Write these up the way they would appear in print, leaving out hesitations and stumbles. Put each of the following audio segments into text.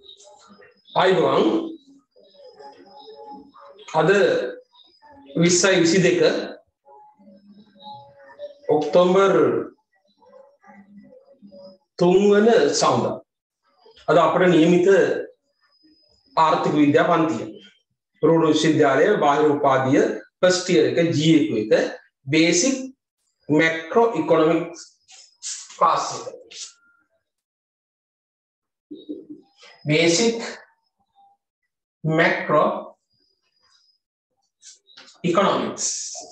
අයිබෝන් අද 2022 ඔක්තෝබර් 3 වන සවුන්දා අද අපේ නියමිත ආර්ථික විද්‍යා පන්තිය රෝඩ විශ්වවිද්‍යාලයේ බාහිර උපාධිය ෆස්ට් ඉයර් එක G1 එක බේසික් මැක්‍රෝ ඉකොනොමික්ස් ක්ලාස් එක basic macro economics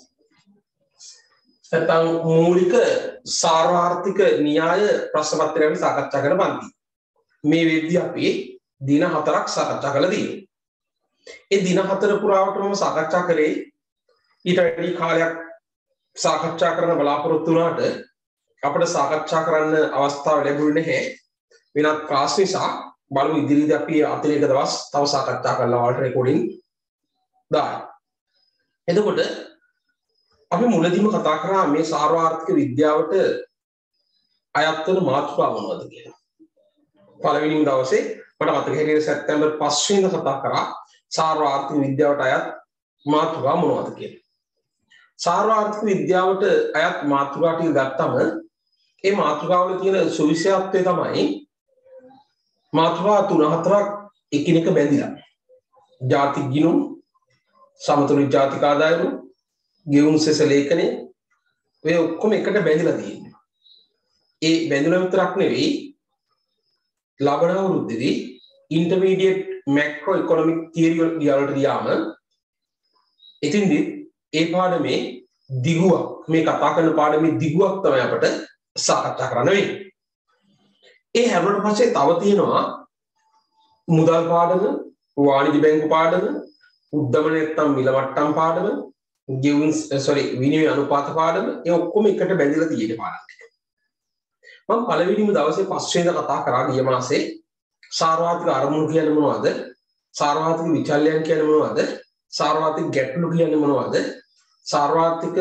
නැත්නම් මූලික සාර්වාර්ථික න්‍යාය ප්‍රශ්න පත්‍රයක් සාකච්ඡා කරන පන්ති. මේ වෙද්දී අපි දින 4ක් සාකච්ඡා කළා තියෙනවා. ඒ දින 4 පුරාවටම සාකච්ඡා කරේ ඊට වැඩි කාලයක් සාකච්ඡා කරන බලාපොරොත්තු වුණාට අපිට සාකච්ඡා කරන්න අවස්ථාව ලැබුණේ නැහැ. වෙනත් ක්ලාස් නිසා බලමු ඉදිරියේදී අපි අතිරේක දවස් තව සාකච්ඡා කරලා වලට රෙකෝඩින් දාන්න. එතකොට අපි මුලදීම කතා කරා මේ සාර්වාර්ථික විද්‍යාවට අයත් වෙන මාතෘකාව මොනවද කියලා. පළවෙනිම දවසේ මට මතක හිටියේ සැප්තැම්බර් 5 වෙනිදා කතා කරා සාර්වාර්ථික විද්‍යාවට අයත් මාතෘකාව මොනවද කියලා. සාර්වාර්ථික විද්‍යාවට අයත් මාතෘකාව ටික ගත්තම ඒ මාතෘකාවල තියෙන සුවිශේෂත්වය තමයි මාතෘකා 3-4ක් එකිනෙක බැඳිලා. ජාතික ගිණුම්, සමතුලිත ජාතික ආදායම, ගෙවුම් සෙස ලේඛනය ඔය ඔක්කොම එකට බැඳිලා තියෙනවා. ඒ බැඳුන විතරක් නෙවෙයි ලබන අවුරුද්දේදී ඉන්ටර්මීඩියට් මැක්‍රෝ ඉකොනොමික් තියරි වලට ගියාම ඉතින්දි ඒ පාඩමේ දිගුවක් මේ කතා කරන පාඩමේ දිගුවක් තමයි අපිට සාකච්ඡා කරන්න වෙන්නේ. ඒ හැරුණට පස්සේ තව තියෙනවා මුදල් පාඩම, වාණිජ බැංකු පාඩම, උද්දම නැත්නම් මිල මට්ටම් පාඩම, විනිමය අනුපාත පාඩම. ඒ ඔක්කොම එකට බැඳිලා තියෙන පාඩම් ටික. මම පළවෙනිම දවසේ 5 වෙනිදා කතා කරා ගිය මාසේ සාර්වාර්ථික අරමුණු කියන්නේ මොනවද? සාර්වාර්ථික විචල්යන් කියන්නේ මොනවද? සාර්වාර්ථික ගැටලු කියන්නේ මොනවද? සාර්වාර්ථික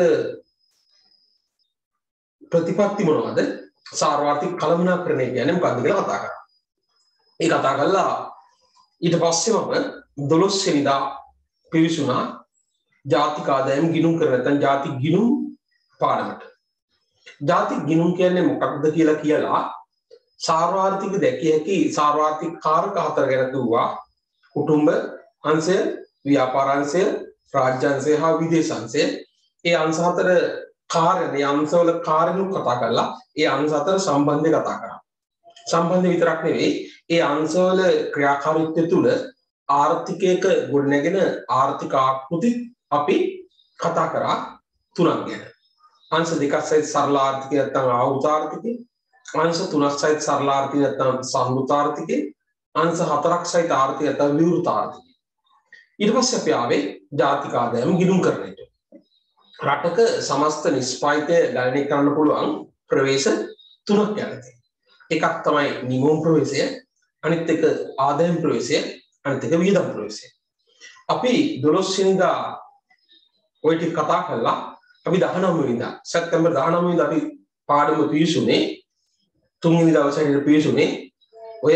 ප්‍රතිපත්ති මොනවද? සාර්වාර්ථික කළමනාකරණය කියන්නේ මොකක්ද කියලා කතා කරා. ඒ කතා කළා ඊට පස්සේ මම 12 වෙනිදා පිවිසුණා ජාතික ආදායම් ගිණුම් කර නැත්නම් ජාතික ගිණුම් පාඩමට. ජාතික ගිණුම් කියන්නේ මොකක්ද කියලා සාර්වාර්ථික දැකිය හැකි සාර්වාර්ථික කාරක 4 ගැන කිව්වා. කුටුම්බ අංශය, ව්‍යාපාර අංශය, රාජ්‍ය අංශය හා විදේශ අංශය. ඒ අංශ 4 කාර්යනේ අංශවල කාර්යණු කතා කරලා ඒ අංශ අතර සම්බන්ධය කතා කරා. සම්බන්ධය විතරක් නෙවෙයි ඒ අංශවල ක්‍රියාකාරීත්වය තුළ ආර්ථිකයක ගොඩනැගෙන ආර්ථික ආකෘති අපි කතා කරා 3ක් ගැන. අංශ 2ක් සහිත සරල ආර්ථිකය නැත්නම් ආවෘත ආර්ථිකය, අංශ 3ක් සහිත සරල ආර්ථිකය නැත්නම් සංවෘත ආර්ථිකය, අංශ 4ක් සහිත ආර්ථිකය නැත්නම් විවෘත ආර්ථිකය. ඊට පස්සේ අපි ආවේ ජාතික ආදායම ගිණුම් කරන්නට. රටක සමස්ත නිෂ්පාදිතය ගණනය කරන්න පුළුවන් ප්‍රවේශ 3ක් යටතේ. එකක් තමයි නිමෝම් ප්‍රවේශය, අනිත් එක ආදායම් ප්‍රවේශය, අනිත් එක වියදම් ප්‍රවේශය. අපි 12 වෙනිදා ඔය ටික කතා කළා. අපි 19 වෙනිදා සැප්තැම්බර් 19 වෙනිදා අපි පාඩම පිවිසුනේ 3 වෙනි දවසේ පිවිසුනේ ඔය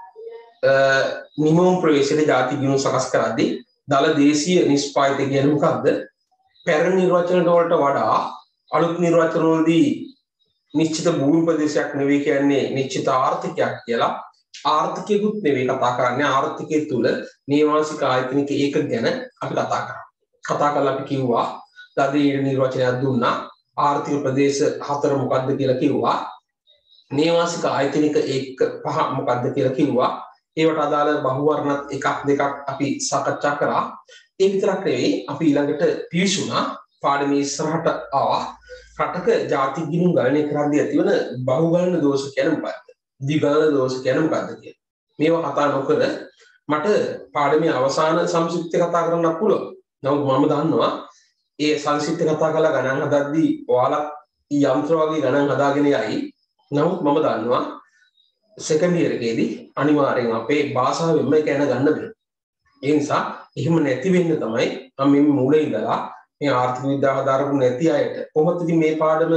නිමෝම් ප්‍රවේශයේ ජාතික ගිණුම් සකස් කරද්දී දල දේශීය නිෂ්පාදිතය කියන්නේ මොකක්ද? පැරණි නිර්වචන වලට වඩා අලුත් නිර්වචන වලදී නිශ්චිත භූමි ප්‍රදේශයක් නෙවෙයි කියන්නේ නිශ්චිත ආර්ථිකයක් කියලා. ආර්ථිකයකුත් නෙවෙයි කතා කරන්නේ, ආර්ථිකයේ තුල නේවාසික ආයතනික ඒකක ගැන අපි කතා කරා. කතා කරලා අපි කිව්වා දඩේ නිර්වචනයක් දුන්නා. ආර්ථික ප්‍රදේශ 4 මොකක්ද කියලා කිව්වා. නේවාසික ආයතනික ඒකක 5 මොකක්ද කියලා කිව්වා. ඒවට අදාළ බහුවර්ණත් එකක් දෙකක් අපි සාකච්ඡා කරා. ඒ විතරක් නෙවෙයි අපි ඊළඟට පිවිසුණා පාඩමේ ඉස්සරහට ආවා රටක ජාතික ගිණුම් ගණනය කරද්දී ඇතිවන බහුගණන දෝෂ කියන්නේ මොකක්ද? ද්විගණන දෝෂ කියන්නේ මොකක්ද කියලා. මේවා කතා නොකර මට පාඩමේ අවසාන සංක්ෂිප්තය කතා කරන්න පුළුවන්. නමුත් මම දන්නවා ඒ සංක්ෂිප්තය කතා කරලා ගණන් හදද්දී ඔයාලා යන්ත්‍ර වගේ ගණන් හදාගෙන යයි. නමුත් මම දන්නවා සෙකන්ඩ් ඉයර් එකේදී අනිවාර්යෙන් අපේ භාෂාවෙන්ම ඒක යන ගන්න වෙනවා. ඒ නිසා එහෙම නැති වෙන්න තමයි මම මේ මූලේ ඉඳලා මේ ආර්ථික විද්‍යාව හදාරපු නැති අයට කොහොමද ඉතින් මේ පාඩම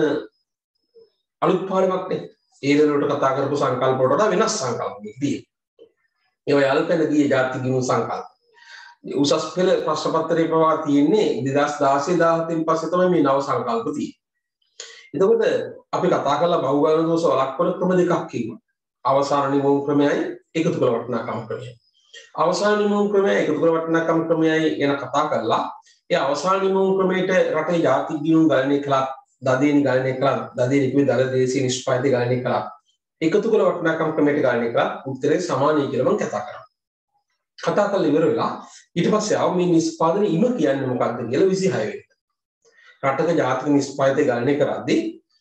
අලුත් පාඩමක් නේ. ඒ දරුවට කතා කරපු සංකල්ප වලට වඩා වෙනස් සංකල්පයක් තියෙනවා. ඒවා යාළුපෙන ගියේ ජාතික ගිණුම් සංකල්ප. උසස් පෙළ ප්‍රශ්න පත්‍රයේ පවා තියෙන්නේ 2016 17 පස්සේ තමයි මේ නව සංකල්ප තියෙන්නේ. එතකොට අපි කතා කරලා බහුගාන දෝෂ වළක්වන ක්‍රම දෙකක් කිව්වා. අවසාන නිමවුම් ක්‍රමයයි එකතු කළ වටිනාකම් ක්‍රමයයි. අවසාන නිමවුම් ක්‍රමයයි එකතු කළ වටිනාකම් ක්‍රමයයි ගැන කතා කරලා ඒ අවසාන නිමවුම් ක්‍රමයට රටේ ජාතික ගිණුම් ගණනය කළා, දදේනි ගණනය කළා, දදේනි කිව්වේ දල දේශීය නිෂ්පාදිත ගණනය කළා. එකතු කළ වටිනාකම් ක්‍රමයට ගණනය කළා උත්තරේ සමානයි කියලා මම කතා කරා. කතා කරලා ඉවර වෙලා ඊට පස්සේ ආව මේ නිෂ්පාදන ඉම කියන්නේ මොකක්ද කියලා 26 වෙනිදා. රටක ජාතික නිෂ්පාදිත ගණනය කරද්දී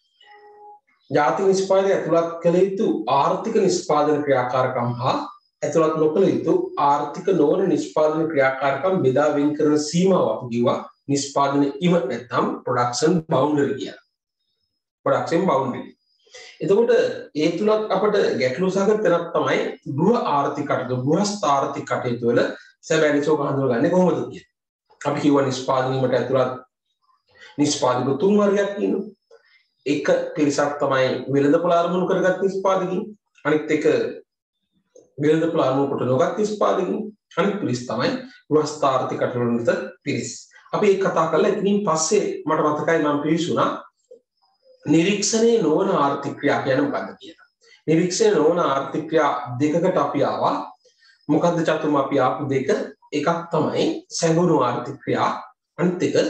ජාතික නිෂ්පාදනය ඇතුළත් කළ යුතු ආර්ථික නිෂ්පාදන ක්‍රියාකාරකම් හා ඇතුළත් නොකළ යුතු ආර්ථික නොවන නිෂ්පාදන ක්‍රියාකාරකම් බෙදා වෙන් කරන සීමාව අපි කිව්වා නිෂ්පාදන ඉම නැත්නම් ප්‍රොඩක්ෂන් බවුන්ඩරි කියලා. Production boundary. එතකොට ඒ තුලත් අපිට ගැටලු සහගත තැනක් තමයි ගෘහ ආර්ථික කටයුතු, ගෘහස්ථ ආර්ථික කටයුතු වල සැබෑ නිසෝක හඳුනගන්නේ කොහොමද කියලා. අපි කිව්වා නිෂ්පාදනීමට ඇතුළත් නිෂ්පාදක තුන් වර්ගයක් තියෙනවා. එක පිරිසක් තමයි වෙළඳපොළ ආරමුණු කරගත් නිෂ්පාදකින්, අනිත් එක වෙළඳපොළ ආරමුණු කොට නොගත් නිෂ්පාදකින්, අනිත් පිරිස තමයි ගෘහස්ථ ආර්ථික කටයුතු වලට පිරිස. අපි ඒක කතා කරලා ඉතින් පස්සේ මට මතකයි මම පිළිසුණා නිරීක්ෂණයේ නොවන ආර්ථික ක්‍රියා කියන්නේ මොකක්ද කියලා. නිරීක්ෂණයේ නොවන ආර්ථික ක්‍රියා දෙකකට අපි ආවා. මොකද්ද චතුම අපි ආපු දෙක? එකක් තමයි සැඟවුණු ආර්ථික ක්‍රියා, අනිත් එක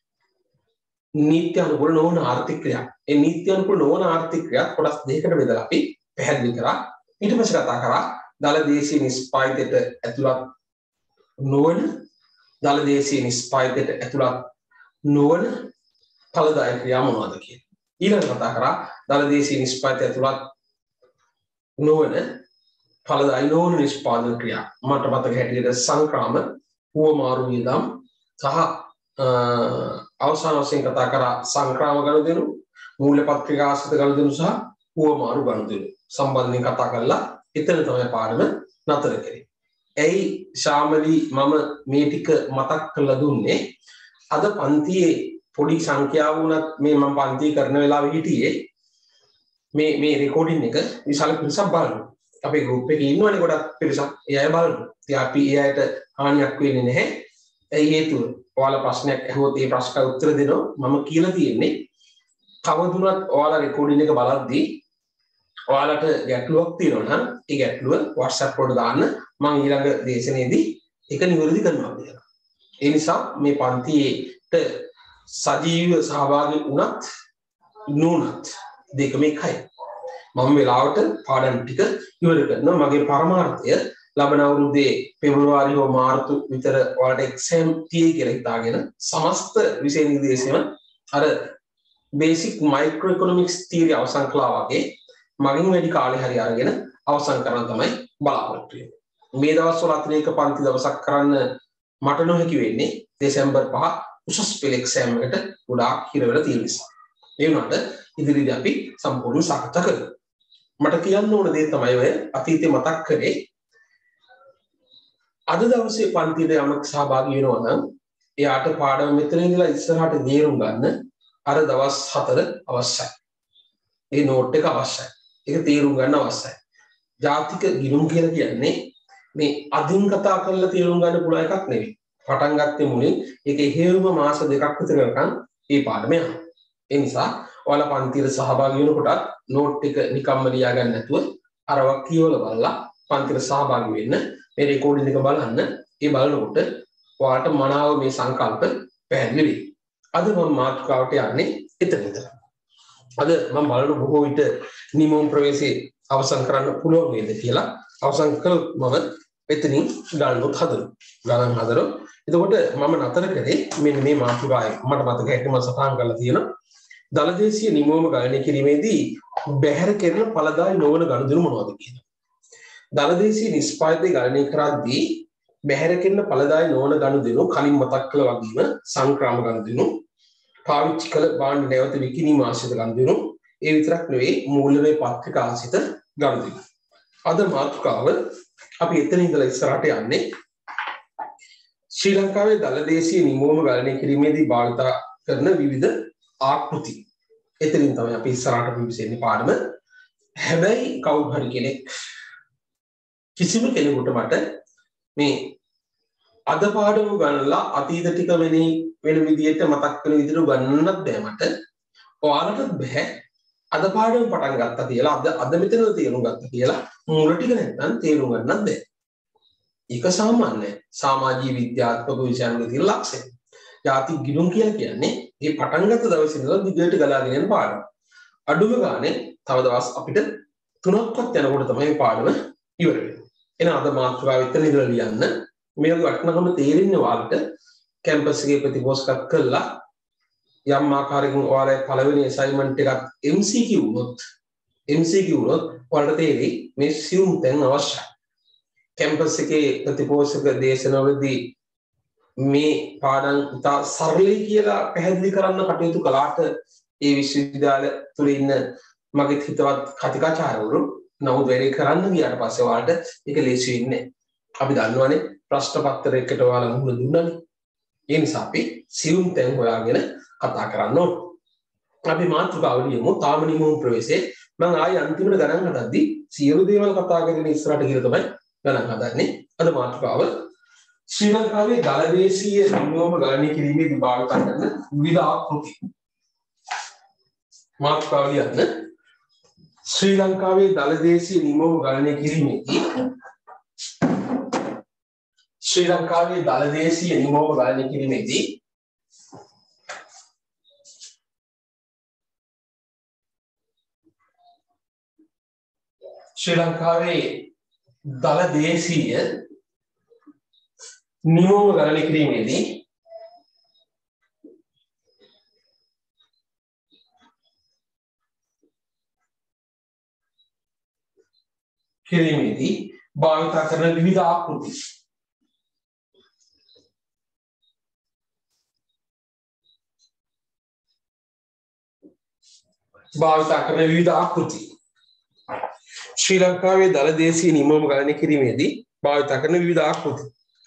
නීත්‍ය අනුකූල නොවන ආර්ථික ක්‍රියා. ඒ නීත්‍ය අනුකූල නොවන ආර්ථික ක්‍රියා කොටස් දෙකකට බෙදලා අපි පැහැදිලි කරා. ඊට පස්සේ කතා කරා දල දේශීය නිෂ්පාදිතයට ඇතුළත් නොවන, දල දේශීය නිෂ්පාදිතයට ඇතුළත් නොවන ඵලදායක ක්‍රියා මොනවද කියලා. ඊළඟට කතා කරා දල දේශීය නිෂ්පාදිතය ඇතුළත් නොවන ඵලදායී නොවන නිෂ්පාදන ක්‍රියා. මට මතක හැටියට සංක්‍රාම, හුවමාරු වියදම් සහ අවසාන වශයෙන් කතා කරා සංක්‍රාම ගනුදෙනු, මූල්‍ය පත්‍රිකා ආශ්‍රිත ගනුදෙනු සහ හුවමාරු ගනුදෙනු සම්බන්ධයෙන් කතා කරලා එතන තමයි පාඩම නතර කරේ. ඇයි ශාමලී මම මේ ටික මතක් කරලා දුන්නේ? අද පන්තියේ පොඩි සංඛ්‍යාව වුණත් මේ මම පන්ති කරන වෙලාවෙ හිටියේ මේ රෙකෝඩින් එක විශාල පිරිසක් බලනවා. අපේ ගෲප් එකේ ඉන්නවනේ ගොඩක් පිරිසක්. ඒ අය බලනවා. ඉතින් අපි ඒ අයට හානියක් වෙන්නේ නැහැ. ඒ හේතුව ඔයාලා ප්‍රශ්නයක් අහුවොත් ඒ ප්‍රශ්නට උත්තර දෙනවා. මම කියලා තියෙන්නේ තවදුරටත් ඔයාලා රෙකෝඩින් එක බලද්දී ඔයාලට ගැටලුවක් තියෙනවා නම් ඒ ගැටලුව WhatsApp වලට දාන්න. මම ඊළඟ දේශනයේදී ඒක නිවැරදි කරනවා කියලා. ඒ නිසා මේ පන්තියේට සජීව සහභාගී වුණත් නුනත් දෙකම එකයි. මම වෙලාවට පාඩම් ටික ඉවර කරනවා. මගේ පරමාර්ථය ලබන අවුරුද්දේ පෙබරවාරි හෝ මාර්තු විතර ඔයාලට එක්සෑම් තියෙයි කියලා හිතාගෙන සමස්ත විෂය නිර්දේශයම අර බේසික් මයික්‍රෝ ඉකොනොමික්ස් තියරි අවසන් කළා වගේ මගින් වැඩි කාලේ හරි අරගෙන අවසන් කරන්න තමයි බලාපොරොත්තු වෙන්නේ. මේ දවස්වල අතිරේක පන්ති දවසක් කරන්න මට නොහැකි වෙන්නේ දෙසැම්බර් 5 උසස් පෙළ එක්සෑම් එකට ගොඩාක් හිර වෙලා තියෙන නිසා. ඒ වුණාට ඉදිරියේදී අපි සම්පූර්ණ සාකච්ඡා කරමු. මට කියන්න ඕන දේ තමයි ඔය අතීතේ මතක් කරේ. අද දවසේ පන්තියට යමක් සහභාගී වෙනවා නම් එයාට පාඩම මෙතන ඉඳලා ඉස්සරහට තේරුම් ගන්න අර දවස් 4 අවශ්‍යයි. ඒ නෝට් එක අවශ්‍යයි. ඒක තේරුම් ගන්න අවශ්‍යයි. ජාතික ගිණුම් කියලා කියන්නේ මේ අදින් කතා කරලා තේරුම් ගන්න පුළුවන් එකක් නෙවෙයි. පටන් ගත්තේ මුලින් ඒක එහෙම මාස දෙකක් විතර කරකන් මේ පාඩම යනවා. ඒ නිසා ඔයාලා පන්තියට සහභාගී වෙනකොටත් නෝට් එක නිකම්ම ලියා ගන්න නැතුව අරවක් කියවලා බලලා පන්තියට සහභාගී වෙන්න. මේ රෙකෝඩින් එක බලන්න. ඒ බලනකොට ඔයාලට මනාව මේ සංකල්ප පැහැදිලි වෙයි. අද මම මාතෘකාවට යන්නේ එතන ඉඳලා. අද මම බලන බොහෝ විට නිමෝම් ප්‍රවේශයේ අවසන් කරන්න පුළුවන් වේද කියලා අවසන් කළොත් මම එතනින් ගණනොත් හදනවා. එතකොට මම නතර කරේ මෙන්න මේ මාතෘකාවේ මට මතක හැටියට මම සටහන් කරලා තියෙනවා. දලදේශීය නිමෝම ගණනය කිරීමේදී බැහැර කෙරෙන ඵලදායී නොවන ගනුදෙනු මොනවද කියලා. දලදේශීය නිෂ්පාදිතය ගණනය කරද්දී බැහැර කෙරෙන ඵලදායී නොවන ගනුදෙනු කලින් මතක් කළා වගේම සංක්‍රාම ගනුදෙනු, පාවිච්චි කළ භාණ්ඩ නැවත විකිණීම ආශ්‍රිත ගනුදෙනු, ඒ විතරක් නෙවෙයි මූල්‍යමය පත්‍රිකා ආශ්‍රිත ගනුදෙනු. අද මාතෘකාව අපි එතන ඉඳලා ඉස්සරහට යන්නේ ශ්‍රී ලංකාවේ දලදේශීය නිමෝම ගණනය කිරීමේදී භාවිත කරන විවිධ ආකෘති. එතනින් තමයි අපි ඉස්සරහට පිවිසෙන්නේ පාඩම. හැබැයි කවුරු හරි කෙනෙක් කිසිම කෙනෙකුට මට මේ අද පාඩම ගන්නලා අතීත ටික වෙන විදිහට මතක් වෙන විදිහට ගන්නත් බෑ මට. ඔයාලටත් බෑ අද පාඩම පටන් ගත්තා කියලා අද මෙතන තේරුම් ගත්තා කියලා මූල ටික නැත්නම් තේරුම් ගන්නත් බෑ. ඒක සාමාන්‍යයි. සමාජීය විද්‍යාත්මක විෂයන් වල තියෙන ලක්ෂණය. ಜಾති ගිණුම් කියලා කියන්නේ මේ පටන් ගත්ත දවසේ ඉඳලා දිගට ගලාගෙන යන පාඩම. අඩුම ගානේ තව දවස් අපිට 3ක්වත් යනකොට තමයි මේ පාඩම ඉවර වෙන්නේ. එහෙනම් අද මාතෘකාව විතර ඉඳලා ලියන්න. මේක වටිනකම තේරෙන්නේ ඔයාලට කැම්පස් එකේ ප්‍රතිපෝස්කත් කළා යම් ආකාරයකින් ඔයාලගේ පළවෙනි අසයින්මන්ට් එකත් MCQ වුණොත් ඔයාලට තේරෙයි මේ සියුම් තැන් අවශ්‍යයි. කැම්පස් එකේ ප්‍රතිපෝෂක දේශනාවලදී මේ පාඩම් ඉතා සරලයි කියලා පැහැදිලි කරන්න කටයුතු කළාට ඒ විශ්වවිද්‍යාල තුල ඉන්න මගේ හිතවත් කතිකාචාර්යවරු නමුත් වැඩේ කරන්න ගියාට පස්සේ ඔයාලට ඒක ලේසි වෙන්නේ නැහැ. අපි දන්නවනේ ප්‍රශ්න පත්‍රයකට ඔයාලා මුහුණ දුන්නානේ. ඒ නිසා අපි සියුම් තැන් හොයාගෙන කතා කරන්න ඕනේ. අපි මාතෘකාව ලියමු. තාම නිමවුම් ප්‍රවේශයේ මම ආයේ අන්තිමට ගණන් හදද්දී සියලු දේවල් කතා කරගෙන ඉස්සරහට ගිහලා තමයි ගණන් හදන්නේ. අද මාතෘකාව ශ්‍රී ලංකාවේ දලදේශීය නිමවුම ගණනය කිරීමේදී භාවිත කරන විවිධ ආකෘති. මාතෘකාව ලියන්න. ශ්‍රී ලංකාවේ දලදේශීය නිමවුම ගණනය කිරීමේදී ශ්‍රී ලංකාවේ දලදේශීය නිමවුම ගණනය කිරීමේදී ශ්‍රී ලංකාවේ දලදේශීය නිමවුම ගණනය කිරීමේදී භාවිත කරන විවිධ ආකෘති. ශ්‍රී ලංකාවේ දලදේශීය නිමවුම ගණනය කිරීමේදී භාවිත කරන විවිධ ආකෘති.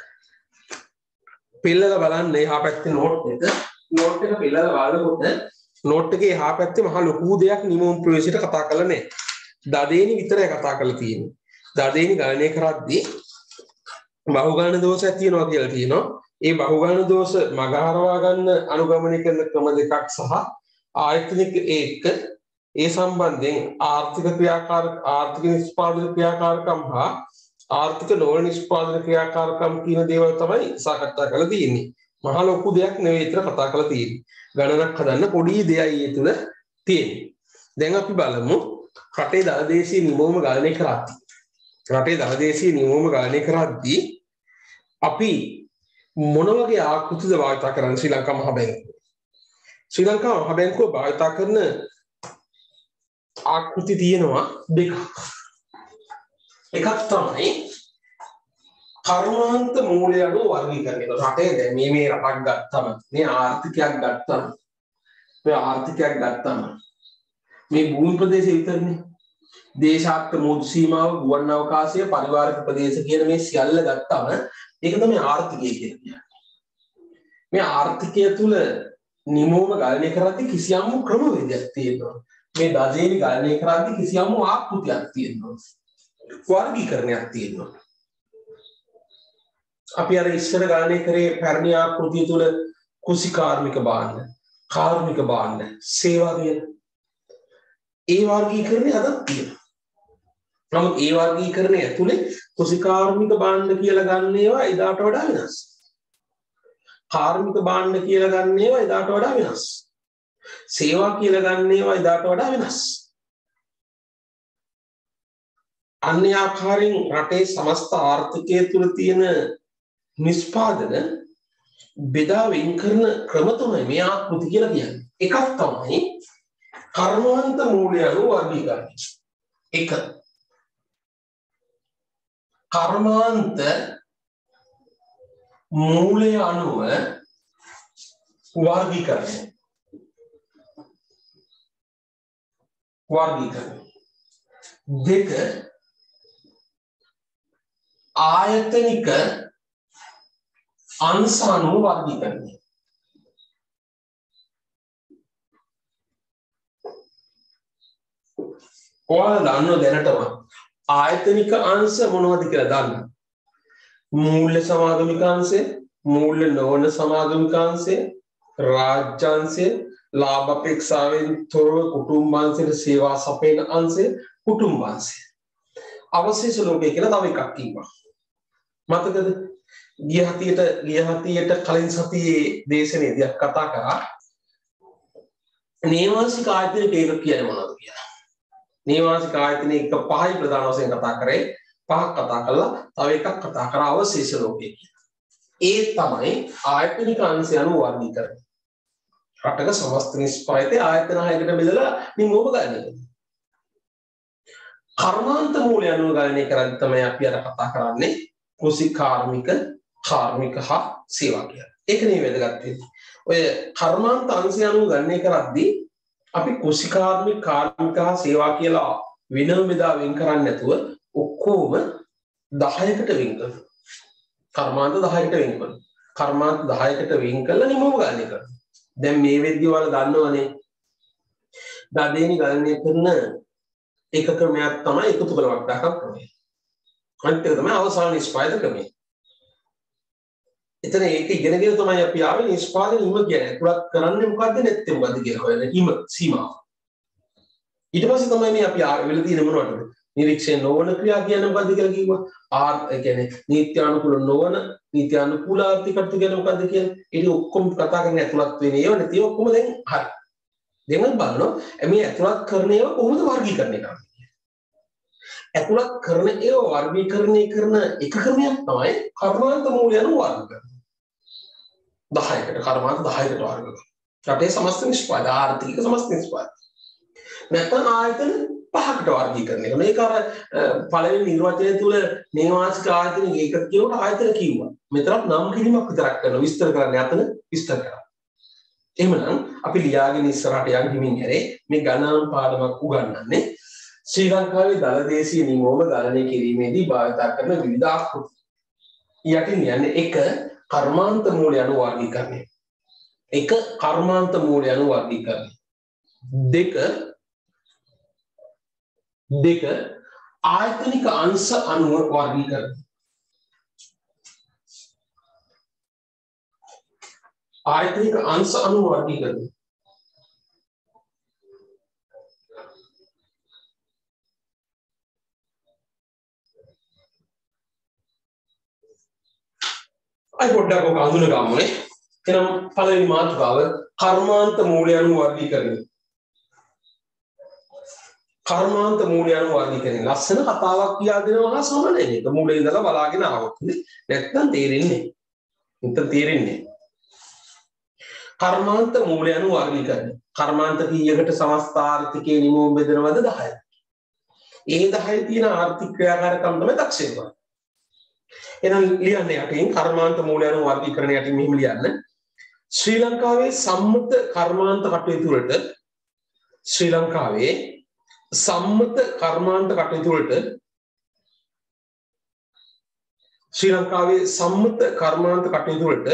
පෙළලා බලන්න එහා පැත්තේ නෝට් එක පෙළලා බලනකොට නෝට් එකේ එහා පැත්තේ මහා ලොකු දෙයක් නිමවුම් ප්‍රවේශයට කතා කරලා නැහැ. දදේනි විතරයි කතා කරලා තියෙන්නේ. දදේනි ගණනය කරද්දී බහුගණන දෝෂ ඇති වෙනවා කියලා තියෙනවා. ඒ බහුගණන දෝෂ මගහරවා ගන්න අනුගමනය කරන ක්‍රම දෙකක් සහ ආයතනික ඒක ඒ සම්බන්ධයෙන් ආර්ථික නිෂ්පාදන ක්‍රියාකාරකම් හා ආර්ථික නොවන නිෂ්පාදන ක්‍රියාකාරකම් කියන දේවල් තමයි සාකච්ඡා කරලා තියෙන්නේ. මහා ලොකු දෙයක් නෙවෙයි විතර කතා කරලා තියෙන්නේ. ගණනක් හදන්න පොඩි දෙයයි ඒ තුල තියෙන්නේ. දැන් අපි බලමු රටේ දලදේශීය නිමවුම ගණනය කරද්දී අපි මොන වගේ ආකෘතිද භාවිත කරන්නේ ශ්‍රී ලංකා මහ බැංකුව. ශ්‍රී ලංකා මහ බැංකුව භාවිත කරන ආකෘති තියෙනවා දෙකක්. එකක් තමයි කර්මාන්ත මූලය අනුව වර්ගීකරණය. රටේ දැන් මේ රටක් ගත්තම මේ ආර්ථිකයක් ගත්තම මේ භූමි ප්‍රදේශය විතරනේ. දේශාත්මක මුදු සීමාව, ගුවන් අවකාශය, පරිවාරික ප්‍රදේශ කියන මේ සියල්ල ගත්තම ඒක තමයි ආර්ථිකය කියන්නේ. මේ ආර්ථිකය තුල නිමවුම ගණනය කරද්දී කිසියම් ක්‍රමවේදයක් තියෙනවා. මේ දදේනි ගණනය කරද්දී කිසියම් ආකෘතියක් තියෙනවා. වර්ගීකරණයක් තියෙනවා. අපි අර ඉස්සර ගණනය කරේ පැරණි ආකෘතිය තුල කුසි කාර්මික භාණ්ඩ, කාර්මික භාණ්ඩ, සේවා කියන ඒ වර්ගීකරණය අදත් තියෙනවා. නමුත් ඒ වර්ගීකරණය ඇතුලේ කුසි කාර්මික භාණ්ඩ කියලා ගන්න ඒවා එදාට වඩා වෙනස්. කාර්මික භාණ්ඩ කියලා ගන්න ඒවා එදාට වඩා වෙනස්. සේවා කියලා ගන්න ඒවා එදාට වඩා වෙනස්. අන්‍ය ආකාරයෙන් රටේ සමස්ත ආර්ථිකය තුල තියෙන නිෂ්පාදන බෙදා වෙන් කරන ක්‍රම තමයි මේ ආකෘති කියලා කියන්නේ. එකක් තමයි කර්මාන්ත මූලය අනුව වර්ගීකරණය. එක කර්මාන්ත මූලය අනුව වර්ගීකරණය. දෙක ආයතනික අංශ අනුව වර්ගීකරණය. ඔයාලා දන්නව දැනටම ආයතනික අංශ මොනවද කියලා දන්න. මූල්‍ය සමාගමික අංශය, මූල්‍ය නොවන සමාගමික අංශය, රාජ්‍යාංශය, ලාභ අපේක්ෂාවෙන් තොරව කුටුම්බාංශයට සේවා සපයන අංශය, කුටුම්බාංශය. අවශේෂ ලෝකය කියලා තව එකක් කිව්වා. මතකද? ගිය හතියට කලින් සතියේ දේශනේදී අපි කතා කරා නේවාසික ආයතනයක ඒක කියන්නේ මොනවද කියලා. නේවාසික ආයතනයේ එක පහයි ප්‍රධාන වශයෙන් කතා කරේ. පහක් කතා කළා. තව එකක් කතා කරා අවශේෂ ලෝකය කියලා. ඒ තමයි ආයතනික අංශ අනුව වර්ගීකරණය. රටක සමස්ත නිෂ්පාදිතය ආයතන 6කට බෙදලා නිමෝම ගන්න. කර්මාන්ත මූලය අනුව ගණනය කරද්දී තමයි අපි අර කතා කරන්නේ කුසි කාර්මික හා සේවා කියලා. ඒක නේ වැදගත් වෙන්නේ. ඔය කර්මාන්ත අංශය අනුව ගණනය කරද්දී අපි කුසි කාර්මික හා සේවා කියලා වෙනම බෙදා වෙන් කරන්නේ නැතුව ඔක්කොම 10කට වෙන් කරනවා. කර්මාන්ත 10කට වෙන් කරනවා. කර්මාන්ත 10කට වෙන් කළා නිමෝම ගණනය කරනවා. දැන් මේ වෙද්දී වල දන්නවනේ. දඩේනි ගණනය කරන එක ක්‍රමයක් තමයි එකතු කළ වටාකම් ක්‍රමය. අනිත් එක තමයි අවසාන නිෂ්පාදක ක්‍රමය. එතන ඒක ඉගෙනගෙන තමයි අපි ආවේ නිෂ්පාදන හිම කියන්නේ. ඒකවත් කරන්නේ මොකද්ද නැත්තේ මොකද්ද කියලා හොයන හිම සීමාව. ඊට පස්සේ තමයි මේ අපි ආවේ වෙල තියෙන මොනවද? නිරීක්ෂණ නොවන ක්‍රියා කියන්නේ මොකද්ද කියලා කිව්වා. ඒ කියන්නේ නීත්‍යානුකූල නොවන නීත්‍යානුකූල ආර්ථිකත්ව කියන්නේ මොකද්ද කියලා. ඒක ඔක්කොම කතා කරන්නේ ඇතුළත් වෙන්නේ ඒව නැති ඔක්කොම දැන් හරි. දැන් අපි බලනවා මේ ඇතුළත් කරන ඒවා කොහොමද වර්ගීකරණය කරන්නේ. ඇතුළත් කරන ඒවා වර්ගීකරණය කරන එක ක්‍රමයක් තමයි කර්මාන්ත මූලය අනුව වර්ගීකරණය. 10කට කර්මාන්ත 10කට වර්ග කරනවා. රටේ සමස්ත නිෂ්පාදන ආර්ථික සමස්ත නිෂ්පාදන. නැත්නම් ආයතන 5කට වර්ගීකරණය කරනවා. මේක අර පළවෙනි නිර්වචනය තුල නේවාසික ආයතන ඒකක කියනකොට ආයතන කිව්වා. මෙතරම් නම් කිරීමක් විතරක් කරනවා. විස්තර කරන්නේ අතන විස්තර කරා. එහෙමනම් අපි ලියාගෙන ඉස්සරහට යන් හිමින් හැරේ මේ ගණන් පාඩමක් උගන්වන්නේ ශ්‍රී ලංකාවේ දලදේශීය නියමෝම ගණනය කිරීමේදී භාවිත කරන විවිධ ආකෘති. යටින් යන්නේ එක කර්මාන්ත මූලය අනුව වර්ගීකරණය. එක කර්මාන්ත මූලය අනුව වර්ගීකරණය. දෙක ආයතනික අංශ අනුව වර්ගීකරණය. ආයතනික අංශ අනුව වර්ගීකරණය. අය පොඩ්ඩක් ඔක අඳුන ගමුනේ. එහෙනම් පළවෙනි මාතෘකාව කර්මාන්ත මූලය අනුව වර්ගීකරණය. කර්මාන්ත මූලය අනුව වර්ගීකරණය. ලස්සන කතාවක් කියා දෙනවා හා සමානයි. මේක මූලේ ඉඳලා බලාගෙන ආවොත් නැත්තම් තේරෙන්නේ නැහැ. නැත්තම් තේරෙන්නේ නැහැ. කර්මාන්ත මූලය අනුව වර්ගීකරණය. කර්මාන්ත කීයකට සමස්ත ආර්ථිකයේ නිමෝම බෙදනවද 10යි. ඒ 10 තියෙන ආර්ථික ක්‍රියාකාරකම් තමයි දක්ෂය කරන්නේ. එහෙනම් ලියන්න යටින් කර්මාන්ත මූලය අනුව වර්ගීකරණය යටින් මෙහෙම ලියන්න. ශ්‍රී ලංකාවේ සම්මත කර්මාන්ත කටයුතු වලට ශ්‍රී ලංකාවේ සම්මත කර්මාන්ත කටයුතු වලට ශ්‍රී ලංකාවේ සම්මත කර්මාන්ත කටයුතු වලට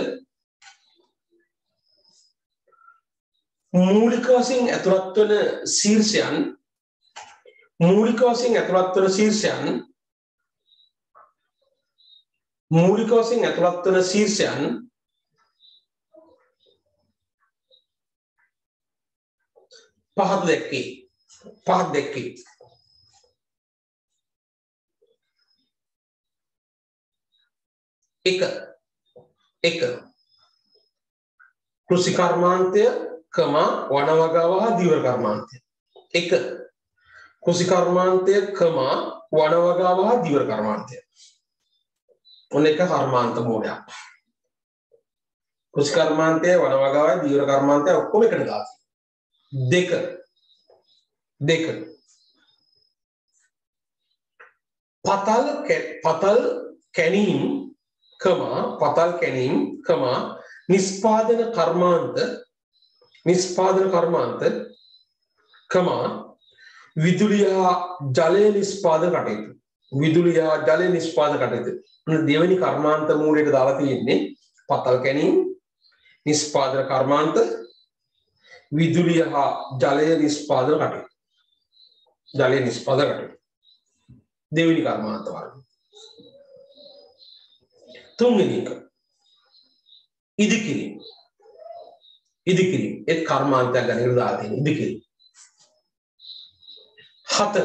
මූලික වශයෙන් ඇතුළත් වන ශීර්ෂයන් මූලික වශයෙන් ඇතුළත් වන ශීර්ෂයන් මූලික වශයෙන් ඇතුළත් වන ශීර්ෂයන් පහත දැක්කේ එක කෘෂි කර්මාන්තය වනවගාව හා ධීවර කර්මාන්තය. එක කෘෂි කර්මාන්තය වනවගාව හා ධීවර කර්මාන්තය. ඔන්න එක කර්මාන්ත මූලයක්. කෘෂි කර්මාන්තය වනවගාව ධීවර කර්මාන්තය ඔක්කොම එකට දාලා. දෙක පතල් කැනීම් නිෂ්පාදන කර්මාන්ත විදුලිය ජලය නිෂ්පාදන කටයුතු. දෙවැනි කර්මාන්ත මූලයට දාලා තියෙන්නේ පතල් කැනීම් නිෂ්පාදන කර්මාන්ත විදුලිය හා ජලය නිෂ්පාදන කටයුතු. දෙවෙනි කර්මාන්ත වර්ගය. තුන්වෙනි එක ඉදිකිරීම. ඉදිකිරීම ඒ කර්මාන්තයක් ගන්න දාලා තියෙන ඉදිකිරීම. 4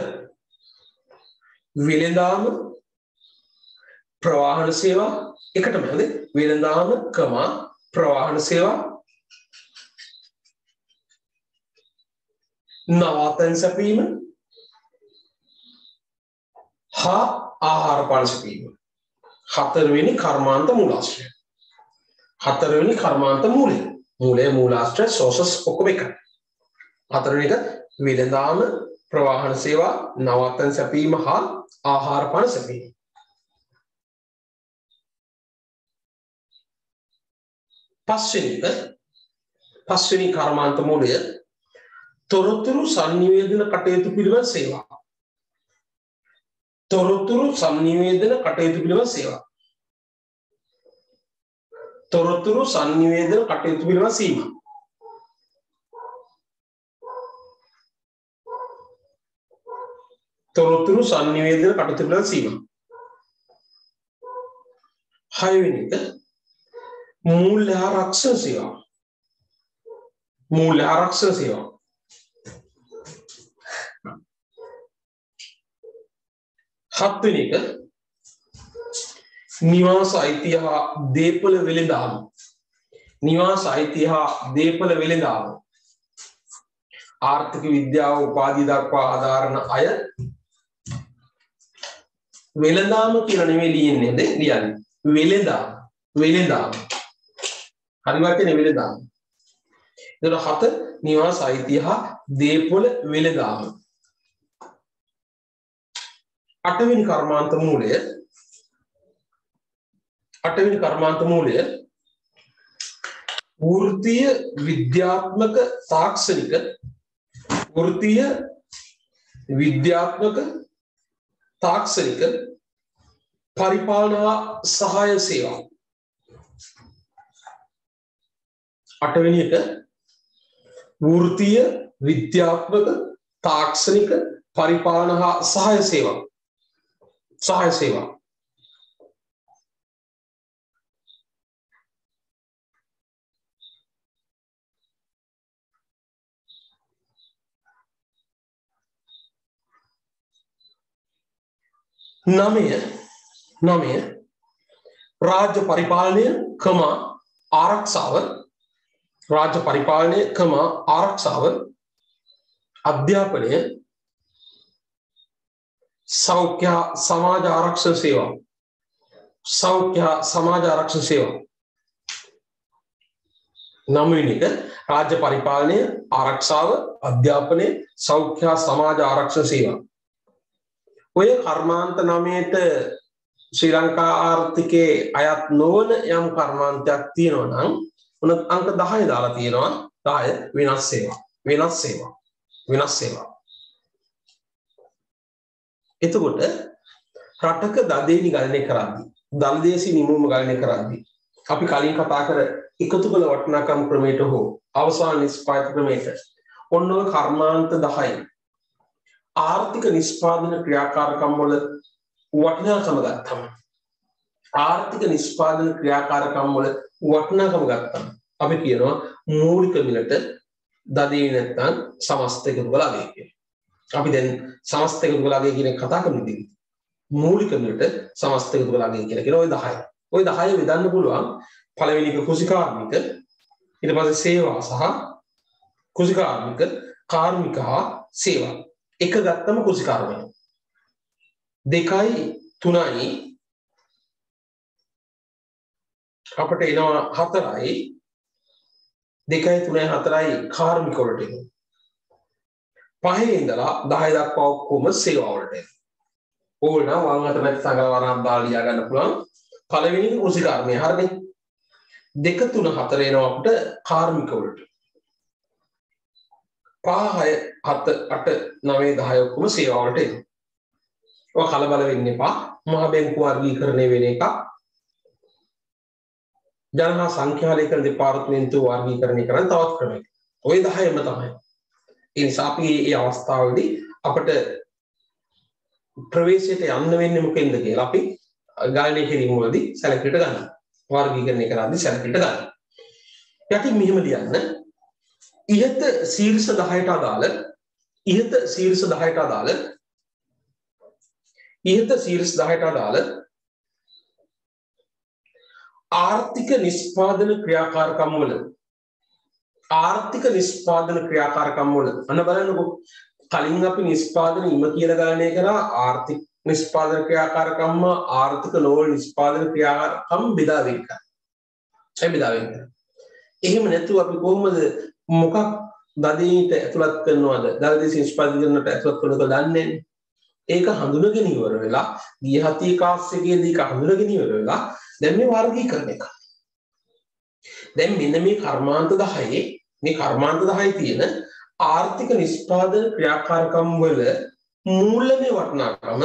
වෙළඳාම ප්‍රවාහන සේවා එකටම හරි වෙළඳාම ප්‍රවාහන සේවා නවාතැන් සැපීම හා ආහාර පාන සැපීම. 4වෙනි කර්මාන්ත මූලාශ්‍රය. 4වෙනි කර්මාන්ත මූලය. මූලාශ්‍රය සෝසස් ඔක්කොම එකයි. 4වෙනි එක වෙළඳාම ප්‍රවාහන සේවා නවාතැන් සැපීම හා ආහාර පාන සැපීම. පස්වෙනි කර්මාන්ත මූලය තොරතුරු සංනිවේදන කටයුතු පිළිබඳ සේවා. තොරතුරු සංනිවේදන කටයුතු පිළිබඳ සේවා. තොරතුරු සංනිවේදන කටයුතු පිළිබඳ සීමා. තොරතුරු සංනිවේදන කටයුතු පිළිබඳ සීමා. 6වෙනි එක मूल्य आरक्षण सेवा. मूल्य आरक्षण सेवा. 7वेනි එක නිවාස අයිතිය හා දීපල වෙළඳාම. නිවාස අයිතිය හා දීපල වෙළඳාම. ආර්ථික විද්‍යාව උපාධිය දක්වා ආධාරණ අය වෙළඳාම කියලා නෙමෙයි ලියන්නේ. වෙළඳාම. හරි වචනේ වෙළඳාම. එතකොට 7 නිවාස අයිතිය හා දීපල වෙළඳාම. 8වෙනි කර්මාන්ත මූලය වෘත්තීය විද්‍යාත්මක තාක්ෂණික පරිපාලන සහාය සේවා. 8වෙනි එක වෘත්තීය විද්‍යාත්මක තාක්ෂණික පරිපාලන සහාය සේවා. 9 රාජ්‍ය පරිපාලනය ආරක්ෂාව අධ්‍යාපනය सौख्य समाज आरक्षण सेवा. नवीनिक राज्य परिपालने आरक्षाव अध्यापने सौख्य समाज आरक्षण सेवा. ඔය කර්මාන්ත 9ට ශ්‍රී ලංකා ආර්ථිකයේ අයත් නොවන යම් කර්මාන්තයක් තියෙනවා නම් උනත් අංක 10 දාලා තියෙනවා. 10 වෙනස් සේවා. එතකොට රටක දදේනි ගණනය කරද්දී දල්දේසි නිමුම ගණනය කරද්දී අපි කලින් කතා කර එකතු කළ වටිනාකම් ක්‍රමයට හෝ අවසාන නිෂ්පාදන ක්‍රමයට ඔන්න ඔය කර්මාන්ත 10 ආර්ථික නිෂ්පාදන ක්‍රියාකාරකම් වල වටිනාකම ගත්තම අපි කියනවා මූලික මිලට දදේ නැත්නම් සමස්ත එකතු කළ අගය කියලා. අපි දැන් සමස්ත එකතු කළ අගය කියන කතා කරන්නේ මූලික මිලට සමස්ත එකතු කළ අගය කියලා කියන ওই 10. ওই 10 බෙදන්න පුළුවන් පළවෙනි එක කුසිකාර්මික ඊට පස්සේ සේවා සහ කුසිකාර්මික කාර්මික හා සේවා. එක ගත්තම කුසිකාර්මික 2යි 3යි අපිට එනවා 4යි 2යි 3යි 4යි කාර්මික වලට එනවා. 5 ඉඳලා 10 දක්වා ඔක්කොම සේවා වලට එනවා. ඕන වම් අත පැත්ත සංගලවරම් දාලා ලියා ගන්න පුළුවන්. පළවෙනි එක කුසිකාර්මික හරිනේ. 2 3 4 එනවා අපිට කාර්මික වලට. 5 6 7 8 9 10 ඔක්කොම සේවා වලට එනවා. ඔය කලබල වෙන්න එපා. මහ බැංකුව වර්ගීකරණය වෙන එක ජනනා සංඛ්‍යා ලේඛන දෙපාර්තමේන්තුව වර්ගීකරණය කරන තවත් ක්‍රමයක්. ওই 10ම තමයි. ඒ නිසා අපි මේ අවස්ථාවේදී අපිට ප්‍රවේශයට යන්න වෙන්නේ මොකෙන්ද කියලා අපි ගායනය කිරීම වලදී සැලකිලිට ගන්නවා. වර්ගීකරණය කරද්දී සැලකිලිට ගන්නවා. යටින් මෙහෙම ලියන්න. ඉහත ශීර්ෂ 10ට අදාළ ඉහත ශීර්ෂ 10ට අදාළ ඉහත ශීර්ෂ 10ට අදාළ ආර්ථික නිෂ්පාදන ක්‍රියාකාරකම් වල අන්න බලන්නකෝ කලින් අපි නිෂ්පාදන ඉම කියලා ගණනය කරා ආර්ථික නිෂ්පාදන ක්‍රියාකාරකම්ම ආර්ථික නොවන නිෂ්පාදන ක්‍රියාකාරකම් බෙදා වෙන් කරා. ඒ බෙදා වෙන් කරා. එහෙම නැතුව අපි කොහොමද මොකක් දදීට ඇතුළත් කරනවද? දදී නිෂ්පාදනය කරනට ඇතුළත් කරනවද දන්නේ නැහැ. ඒක හඳුනගෙන ඉවර වෙලා ගිය හතිය කාස්යකේදී ඒක හඳුනගෙන ඉවර වෙලා දැන් මේ වර්ගීකරණය කරනවා. දැන් මෙන්න මේ කර්මාන්ත 10 තියෙන ආර්ථික නිෂ්පාදන ක්‍රියාකාරකම් වල මූල්‍යමය වටිනාකම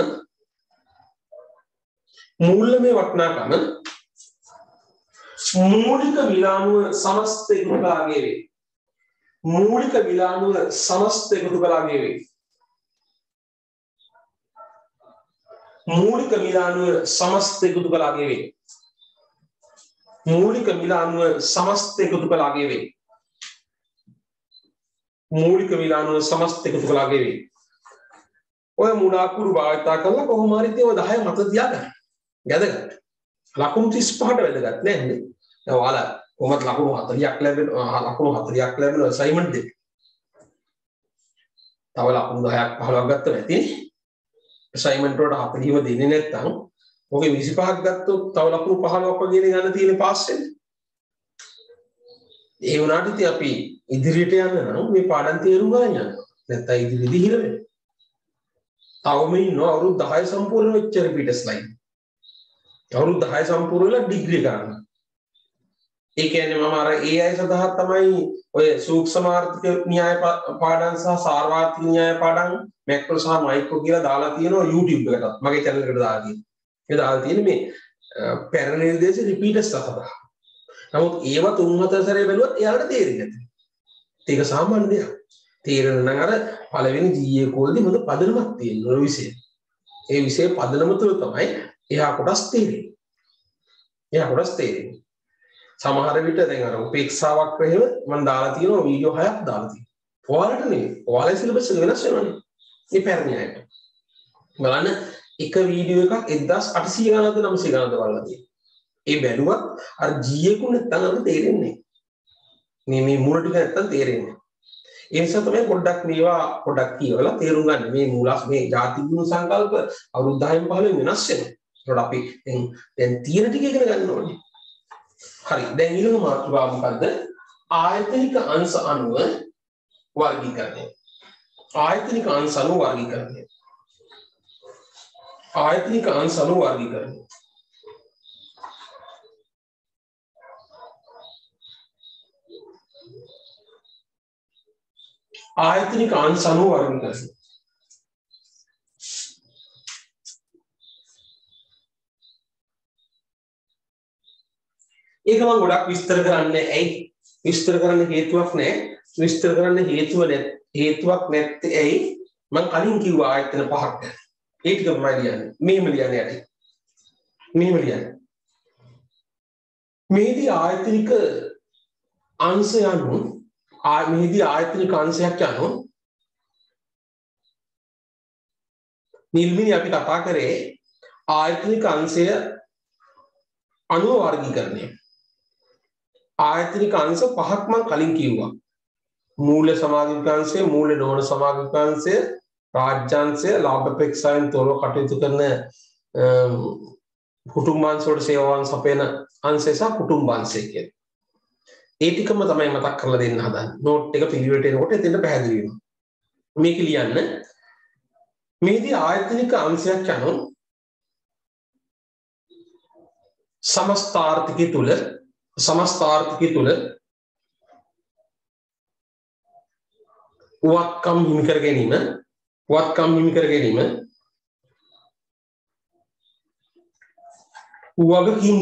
මූලික විලානුව සමස්ත එකතු කළාගේ වේ. මූලික විලානුව සමස්ත එකතු කළාගේ වේ. මූලික විලානුව සමස්ත එකතු කළාගේ වේ. මූලික විලානුව සමස්ත එකතු කළාගේ වේ. මූලික විලානුව සමස්ත එකතු කළාගේ වේ. ඔය මුලාකුරු භාවිතා කරලා කොහොම හරි ඒව 10 මත තියාගන්න. වැදගත්. ලකුණු 35ට වැදගත් නෑනේ. දැන් ඔයාලා කොහොමද ලකුණු 40ක් ලැබෙන අසයින්මන්ට් දෙක. තව ලකුණු 10ක් 15ක් ගත්තා නැතිනේ. අසයින්මන්ට් වලට 40ම දෙන්නේ නැත්නම් ඔගේ 25ක් ගත්තොත් තව ලකුණු 15ක් වගේ ගන්න තියෙන පාස් වෙන්න. ඒ වුණාට ඉතින් අපි ඉදිරියට යන්න නම් මේ පාඩම් තේරුම් ගන්න යන්න. නැත්නම් ඉදිරියේදී හිර වෙනවා. තවම ඉන්නවා අවුරුදු 10 සම්පූර්ණ වෙච්ච රිපීටර් ස්ලයිඩ්. අවුරුදු 10 සම්පූර්ණ වෙලා ඩිග්‍රී ගන්න. ඒ කියන්නේ මම අර ඒ අය සඳහා තමයි ඔය සූක්ෂම ආර්ථික න්‍යාය පාඩම් සහ සාර්වාර්ථික න්‍යාය පාඩම් මැක්‍රෝ සහ මයික්‍රෝ කියලා දාලා තියෙනවා YouTube එකකට. මගේ channel එකට දාලා තියෙනවා. ඒ දාලා තියෙන්නේ මේ පැරණි නිර්දේශ රිපීටර්ස් සඳහා. නමුත් ඒව 3-4 සැරේ බැලුවත් එයාලට තේරෙන්නේ නැහැ. ඒක සාමාන්‍ය දෙයක්. තේරෙන නම් අර පළවෙනි GA කෝල්දී මොකද පදනමක් තියෙනවා විෂය. ඒ විෂය පදනම තුල තමයි එහා කොටස් තේරෙන්නේ. සමහර විට දැන් අර උපේක්ෂාවක් වෙහෙම මම දාලා තියෙනවා වීඩියෝ 6ක් දාලා තියෙනවා. ඔයාලට නෙවෙයි. ඔයාලේ සිලබස් එක වෙනස් වෙනවනේ. මේ පැරණි අයට. බලන්න එක වීඩියෝ එකක් 1800 ගණන්ද 900 ගණන්ද බලලා තියෙනවා. ඒ බැලුවත් අර GA කුණ නැත්තම් අපිට තේරෙන්නේ නැහැ. මේ මුල ටික නැත්තම් තේරෙන්නේ නැහැ. ඒ නිසා තමයි පොඩ්ඩක් මේවා පොඩ්ඩක් කියවලා තේරුම් ගන්න. මේ මූලස් මේ ಜಾති ගුණ සංකල්ප අවුරුදු 10න් 15න් වෙනස් වෙනවා. ඒකට අපි දැන් තියෙන ටික ඉගෙන ගන්න ඕනේ. හරි. දැන් ඊළඟ මාතෘකාව මොකද්ද? ආයතනික අංශ අණුව වර්ගීකරණය. ආයතනික අංශ අණුව වර්ගීකරණය. ආයතනික අංශ අණුව වර්ගීකරණය. ආයතනික අංශ අණුව වර්ගීකරණය. ඒක මම ගොඩක් විස්තර කරන්නේ ඇයි? විස්තර කරන්න හේතුවක් නැහැ. විස්තර කරන්න හේතුවක් නැත්තේ ඇයි? මම කලින් කිව්වා ආයතන පහක් ගැන. ඒ ටික තමයි ලියන්නේ. මෙහෙම ලියන්නේ ඇයි? මෙහෙම ලියන්නේ. මේදී ආයතනික අංශය අනුව මෙහිදී ආයතනික අංශයක් යනවා. නිල්මිනි අපි කතා කරේ ආයතනික අංශය අණුව වර්ගීකරණය. ආයතනික අංශ පහක් මම කලින් කිව්වා. මූල්‍ය සමාගමික අංශය, මූල්‍ය නොවන සමාගමික අංශය, රාජ්‍යාංශය, ලාභ අපේක්ෂාවෙන් තොරව කටයුතු කරන කුටුම්බාංශ වලට සේවාවන් සපයන අංශය සහ කුටුම්බාංශය කියන. ඒ ටිකම තමයි මතක් කරලා දෙන්න හදන්නේ. නෝට් එක පිළිවෙලට එනකොට එතෙන්ට පැහැදිලි වෙනවා. මේක ලියන්න. මේදී ආයතනික අංශයක් යනවා. समस्त आर्थिकी तुल वत्कम हिमी कर ගැනීම වගකීම්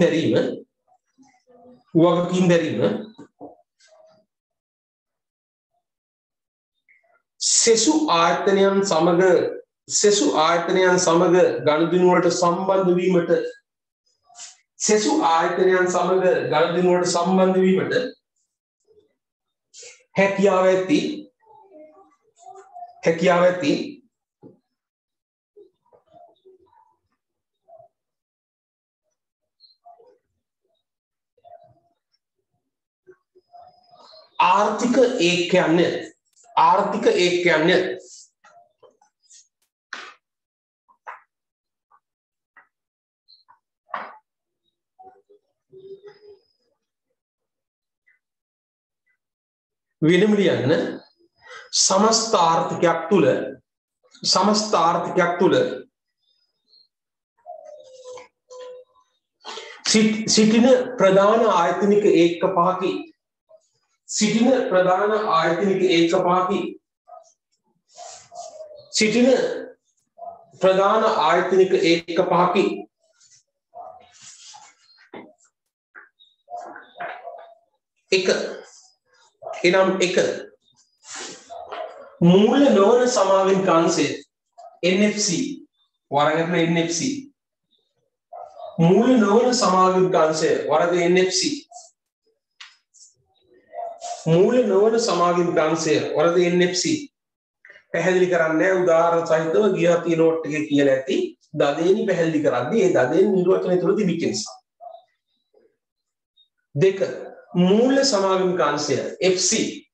දැරීම සෙසු ආයතනයන් සමග සෙසු ආයතනයන් සමග ගනුදෙනු වලට සම්බන්ධ වීමට සෙසු ආයතනයන් සමග ගනුදෙනු වලට සම්බන්ධ වීමට හැකියාව ඇති ආර්ථික ඒකයන්ය වෙනම ලියන්න සමස්ත ආර්ථිකයක් තුල සිටින ප්‍රධාන ආයතනික ඒක පහකි එක මූල්‍ය නොවන සමාගමික අංශය NFC වරකට NFC මූල්‍ය නොවන සමාගමික අංශය වරද NFC මූල්‍ය නොවන සමාගමික අංශය වරද NFC පැහැදිලි කරන්නේ උදාහරණ සහිතව ගියහති නෝට් එකේ කියලා ඇති දදේනි පැහැදිලි කරන්නේ ඒ දදේනි නිර්වචනය තුළ තිබිච්ච නිසා දෙක මූල්‍ය සමාගමික අංශය FC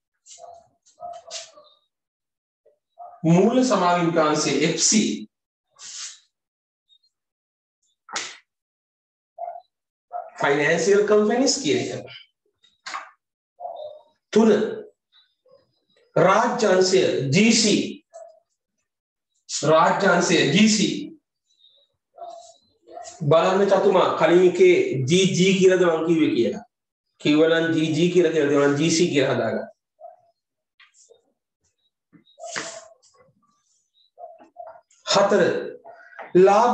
මූල්‍ය සමාගමික අංශය FC financial companies කියන එක තුන රාජ්‍ය අංශය GC බලන්න චතුමා කලින් එකේ GG කියලාද මං කිව්වේ කියලා කිව්වනම් GG කියලා දෙනවා GC කියලා හදාගන්න. හතර ලාභ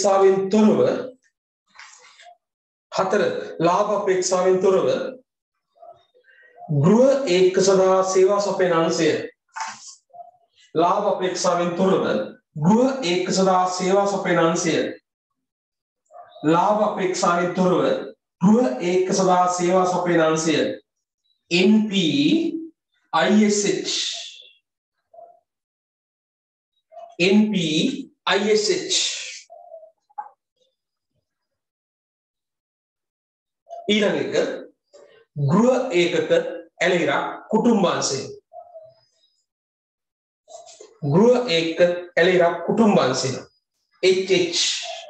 අපේක්ෂාවෙන් තොරව ගෘහ ඒක සඳහා සේවා සපයන අංශය ලාභ අපේක්ෂාවෙන් තොරව ගෘහ ඒක සඳහා සේවා සපයන අංශය ලාභ අපේක්ෂාවෙන් තොරව ගෘහ ඒක සඳහා සේවා සපයන අංශය NPISH ඊළඟ එක ගෘහ ඒකක ඇලෙරක් කුටුම්බාංශය ගෘහ ඒකක ඇලෙරක් කුටුම්බාංශය HH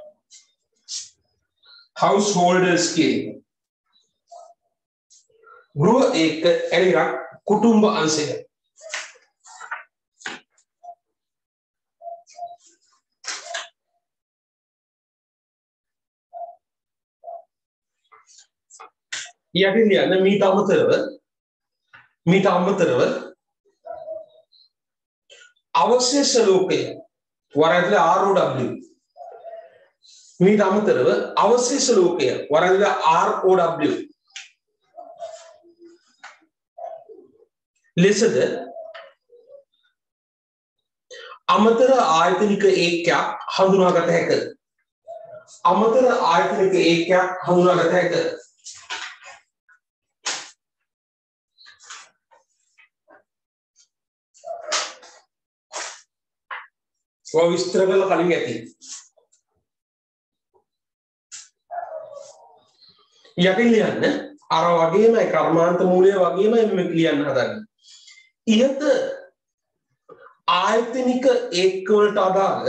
householders කියන ගෘහ ඒකක ඇලෙරක් කුටුම්බ අංශය යටින් ලියන්න මීට අමතරව අවශේෂ ලෝකය වරදල ROW මීට අමතරව අවශේෂ ලෝකය වරදල ROW ලෙසද අමතර ආයතනික ඒකයක් හඳුනාගත හැක විස්තර කරලා කලින් ඇති යටින් ලියන්න අර වගේමයි කර්මාන්ත මූලය වගේමයි මේ ලියන්න හදන්නේ ඉහත ආයතනික ඒක වලට අදාළ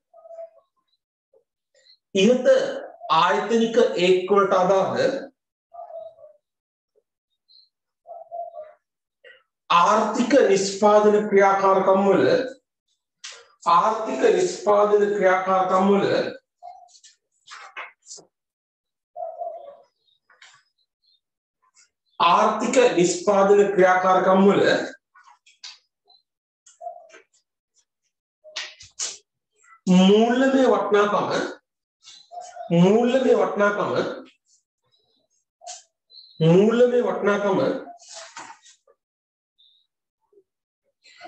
ආර්ථික නිෂ්පාදන ක්‍රියාකාරකම් වල मूल्यमय वटनाकम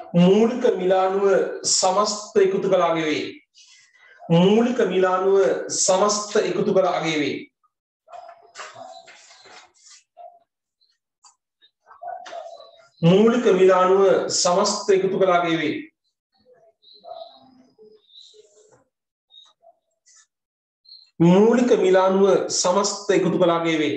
මූලික මිලානුව සමස්ත එකතු කළාගේ වේ. මූලික මිලානුව සමස්ත එකතු කළාගේ වේ. මූලික මිලානුව සමස්ත එකතු කළාගේ වේ. මූලික මිලානුව සමස්ත එකතු කළාගේ වේ.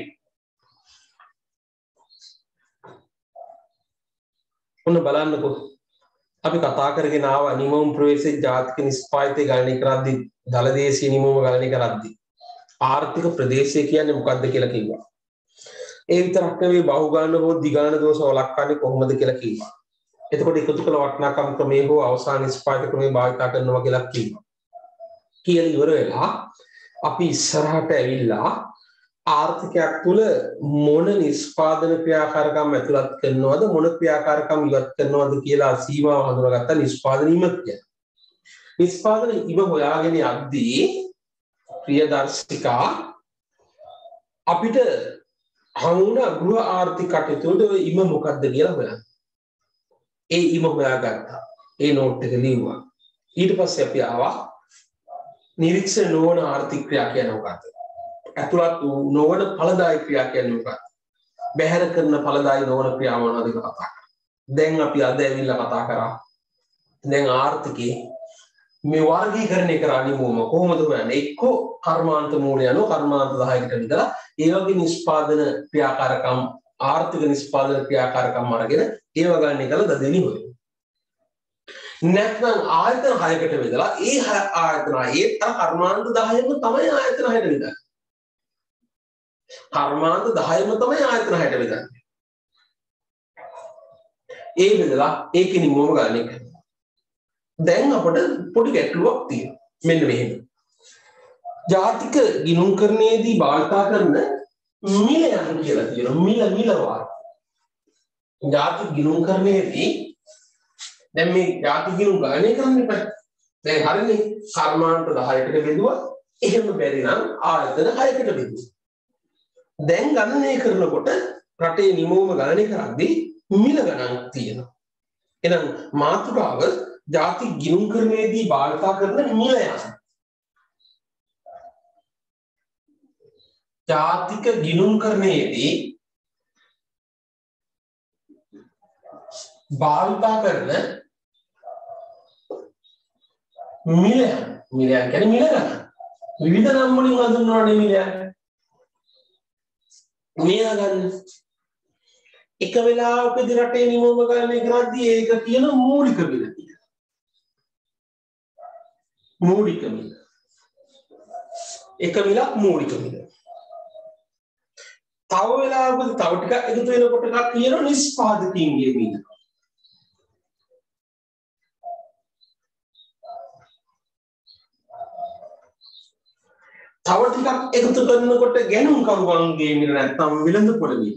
ඔන්න බලන්නකෝ අපි කතා කරගෙන ආව නිමවුම් ප්‍රවේශයේ ජාතික නිෂ්පාදිතය ගණනය කරද්දී දලදේශීය නිමවුම ගණනය කරද්දී ආර්ථික ප්‍රදේශය කියන්නේ මොකක්ද කියලා කිව්වා. ඒ විතරක් නෙවෙයි බහුගාන හෝ දිගාන දෝෂ වළක්වන්නේ කොහොමද කියලා කිව්වා. එතකොට එකතු කළ වටිනාකම් ක්‍රමයේ හෝ අවසාන නිෂ්පාදිත ක්‍රමයේ භාවිත කරනවා කියලා කිව්වා. කියලා ඉවර වෙලා අපි ඉස්සරහට ඇවිල්ලා ආර්ථිකයක් තුළ මොන නිෂ්පාදන ක්‍රියාකාරකම් ඇතුළත් කරනවද මොන ක්‍රියාකාරකම් ඉවත් කරනවද කියලා සීමාව හඳුනාගත්තා නිෂ්පාදන ඉමක් කියන. නිෂ්පාදන ඉම හොයාගෙන යද්දී ප්‍රියදර්ශිකා අපිට හමුණ ගෘහ ආර්ථික කටයුතු වලට ඉම මොකක්ද කියලා හොයන්න. ඒ ඉම හොයාගත්තා. ඒ නෝට් එක ලියුවා. ඊට පස්සේ අපි ආවා නිරීක්ෂණ නොවන ආර්ථික ක්‍රියා කියන්නේ මොකක්ද? ඇතුළත් නොවන ඵලදායී ක්‍රියා කියන්නේ මොකක්ද? බැහැර කරන ඵලදායී නොවන ක්‍රියා මොනවද කියලා කතා කරා. දැන් අපි අද ඇවිල්ලා කතා කරා. දැන් ආර්ථිකේ මේ වර්ගීකරණය කරන්නේ කොහොමද හොයන්නේ? එක්ක කර්මාන්ත මූලය අනුව කර්මාන්ත 10කට විතර ඒ වගේ නිෂ්පාදන ක්‍රියාකාරකම් ආර්ථික නිෂ්පාදන ක්‍රියාකාරකම් අරගෙන ඒව ගන්න එකල දෙවෙනි හොයන්නේ. නැත්නම් ආයතන 6කට බෙදලා ඒ ආයතන ඒ කර්මාන්ත 10ම තමයි ආයතන 6ට බෙදන්නේ. කර්මාන්ත 10ම තමයි ආයතන 6ට බෙදන්නේ. ඒ බෙදලා ඒකෙනි මොම ගන්න එක. දැන් අපිට පොඩි ගැටලුවක් තියෙනවා. මෙන්න මෙහෙම. ජාතික ගිණුම්කරණයේදී භාවිත කරන මිල යන කියලා තියෙනවා. මිල වාර. ජාතික ගිණුම්කරණයේදී දැන් මේ ජාතික ගිණුම් ගණනය කරන්න එපා. දැන් හරිනේ කර්මාන්ත 10කට බෙදුවා. එහෙම බැරි නම් ආයතන 6කට බෙදුවා. දැන් ගණනය කරනකොට රටේ නිමවුම ගණනය කරද්දී මිල ගණන් තියෙනවා. එහෙනම් මාතෘකාව ජාතික ගිණුම්කරණයේදී භාවිත කරන මිල යන. ජාතික ගිණුම්කරණයේදී භාවිත කරන මිල කියන්නේ මිල ගණන්. විවිධ නම් වලින් හඳුන්වන්නේ මිල යන. මිල ගන්න. එක වෙලාවකදී රටේ නිමවුම ගණනය කරද්දී ඒක කියන මූලික මිල කියලා. මූලික මිල. එක මිලක් මූලික මිල. තව වෙලාවකදී තව ටිකක් එකතු වෙනකොට එකක් කියන නිෂ්පාදකීන්ගේ මිල. තව ටිකක් එකතු කරනකොට ගැනුම් කරුවන්ගේ මිල නැත්නම් විලඳපොළ මිල.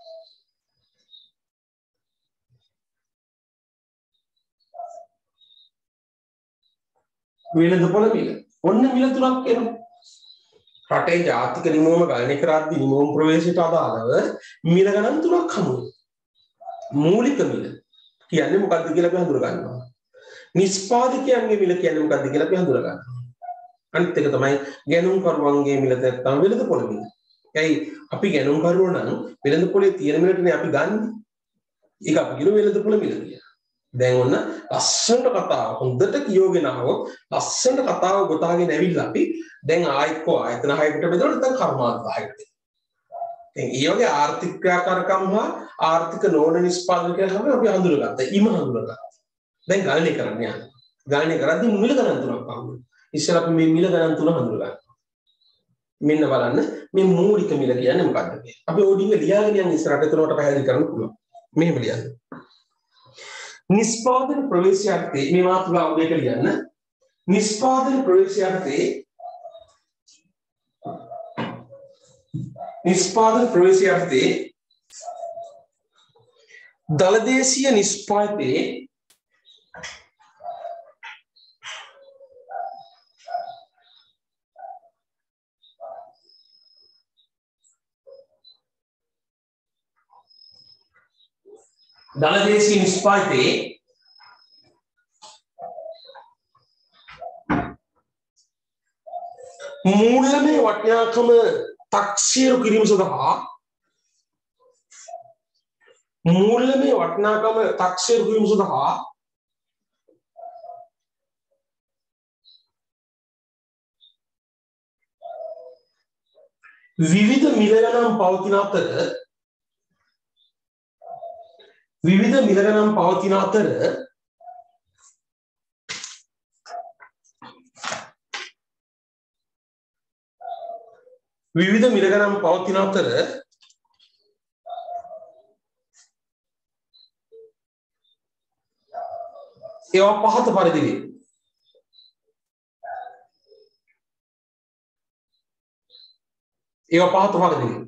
විලඳපොළ මිල. ඔන්න මිල තුනක් එනවා. රටේ ජාතික නිමවුම ගණනය කරද්දී නිමවුම් ප්‍රවේශයට අදාළව මිල ගණන් තුනක් හමු වෙනවා. මූලික මිල කියන්නේ මොකක්ද කියලා අපි හඳුනා ගන්නවා. නිෂ්පාදකයන්ගේ මිල කියන්නේ මොකක්ද කියලා අපි හඳුනා ගන්නවා. අනිත් එක තමයි ගැනුම් කරුවන්ගේ මිල නැත්නම් වෙළඳපොළ මිල. ඒයි අපි ගැනුම් කරුවෝ නම් වෙළඳපොළේ තියෙන මිලටනේ අපි ගන්න. ඒක අපි කියන වෙළඳපොළ මිල කියලා. දැන් ඔන්න ලස්සනට කතාව හොඳට කියෝගෙන ආවොත් ලස්සනට කතාව ගොතාගෙන ඇවිල්ලා අපි දැන් ආයතන 6කට බෙදලා නැත්නම් කර්මාන්ත 10කට. දැන් ඒ වගේ ආර්ථික ක්‍රියාකාරකම් හා ආර්ථික නෝන නිෂ්පාදන කියලා අපි හඳුනගත්තා. ඉම හඳුනගත්තා. දැන් ගණනය කරන්න යනවා. ගණනය කරද්දී මිල ගණන් තුනක් පාමුණා. ඉස්සර අපි මේ මිල ගණන් තුන හඳුනගන්නවා. මෙන්න බලන්න මේ මූලික මිල කියන්නේ මොකක්ද කියලා. අපි ඕඩින්ග ලියාගෙන යන ඉස්සරහට එතනට පැහැදිලි කරන්න පුළුවන්. මෙහෙම ලියන්න. නිෂ්පාදන ප්‍රවේශයන්තේ මේ මාතෘකාව දෙක ලියන්න. නිෂ්පාදන ප්‍රවේශයන්තේ දලදේශීය නිෂ්පාදනයේ දලදේශීය නිෂ්පාදනයේ මූල්‍යමය වටිනාකම තක්සේරු කිරීම සඳහා මූල්‍යමය වටිනාකම තක්සේරු කිරීම සඳහා විවිධ මිල ගණන් පවතින අතර විවිධ මිල ගණන් පවතින අතර විවිධ මිල ගණන් පවතින අතර ඒවා පහත පරිදි වේ. ඒවා පහත පරිදි වේ.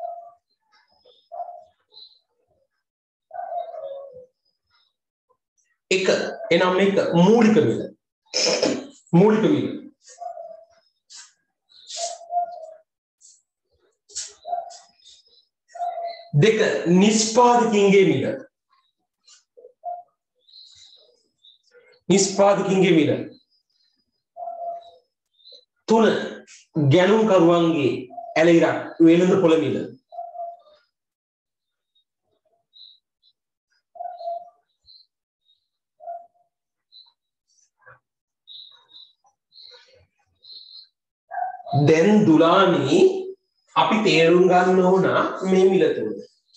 එක එනම් මේක මූලික මිල. මූලික මිල. දෙක නිෂ්පාදකින්ගේ මිල. නිෂ්පාදකින්ගේ මිල. තුන ගැනුම්කරුවන්ගේ ඇලයිරක් වෙළඳ පොළ මිල. දැන් දුලානි අපි තේරුම් ගන්න ඕන මේ මිල තුන.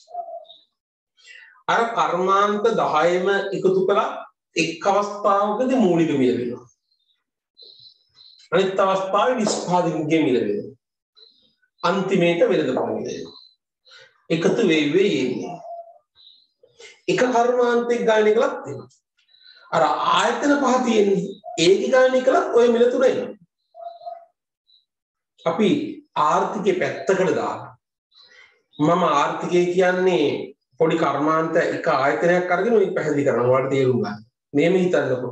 අර කර්මාන්ත 10ම එකතු කළා එක් අවස්ථාවකදී මූලික මිල වෙනවා. අනිත් අවස්ථාවේ නිෂ්පාදකගේ මිල වෙනවා. අන්තිමේට වෙළඳ පොළ මිල වෙනවා. එකතු වෙවි යන්නේ. එක කර්මාන්තයක් ගාන එකලත් වෙනවා. අර ආයතන පහ තියෙන්නේ ඒක ගාන එකලත් ওই මිල තුන එනවා. අපි ආර්ථිකයේ පැත්තකට දාලා මම ආර්ථිකය කියන්නේ පොඩි කර්මාන්ත එක ආයතනයක් අරගෙන මේක පැහැදිලි කරනවා. ඔයාලට තේරුම් ගන්න. මේම හිතන්නකෝ.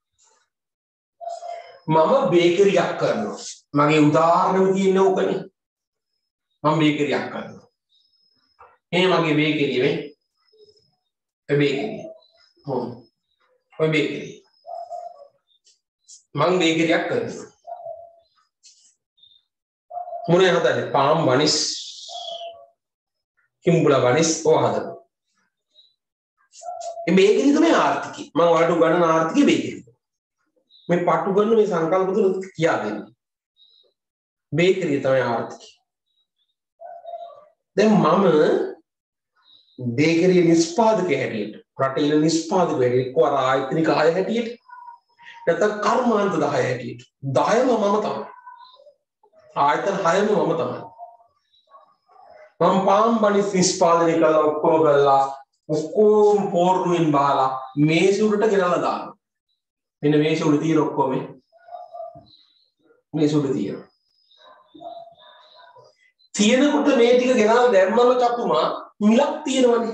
මම බේකරියක් කරනවා. මගේ උදාහරණෙම තියෙන්නේ ඕකනේ. මම බේකරියක් කරනවා. මේ මගේ බේකරිය මේ. ඒ බේකරිය. ඔය බේකරිය. මම බේකරියක් කරනවා. මොනේ හදන්නේ? පාම් බනිස් කිම්බුලා බනිස් ඕවා හදනවා. මේ බේකරිය තමයි ආර්ථිකය. මම ඔයාලට උගන්වන ආර්ථිකය බේකරිය. මේ පටු ගන්න මේ සංකල්ප තුන කියා දෙන්නේ. බේකරිය තමයි ආර්ථිකය. දැන් මම බේකරිය නිෂ්පාදකයෙක් හැටියට රටේ ඉන්න නිෂ්පාදකයෙක් හැටියට කොහොර ආයතනික ආය හැටියට නැත්නම් කර්මාන්ත 10 හැටියට 10ම මම තමයි. ආයතන 6ම මම තමයි. මම පාම් බනිස් නිෂ්පාදනය කළා ඔක්කොම කළා ඔක්කොම පෝර්ණුවෙන් බහලා මේසෙ උඩට ගෙනල්ලා දානවා. මෙන්න මේසෙ උඩ තියෙන ඔක්කොම මේසෙ උඩ තියෙනවා. තියෙනකොට මේ ටික ගෙනල්ලා දැම්මම චතුමා මිලක් තියෙනවනේ.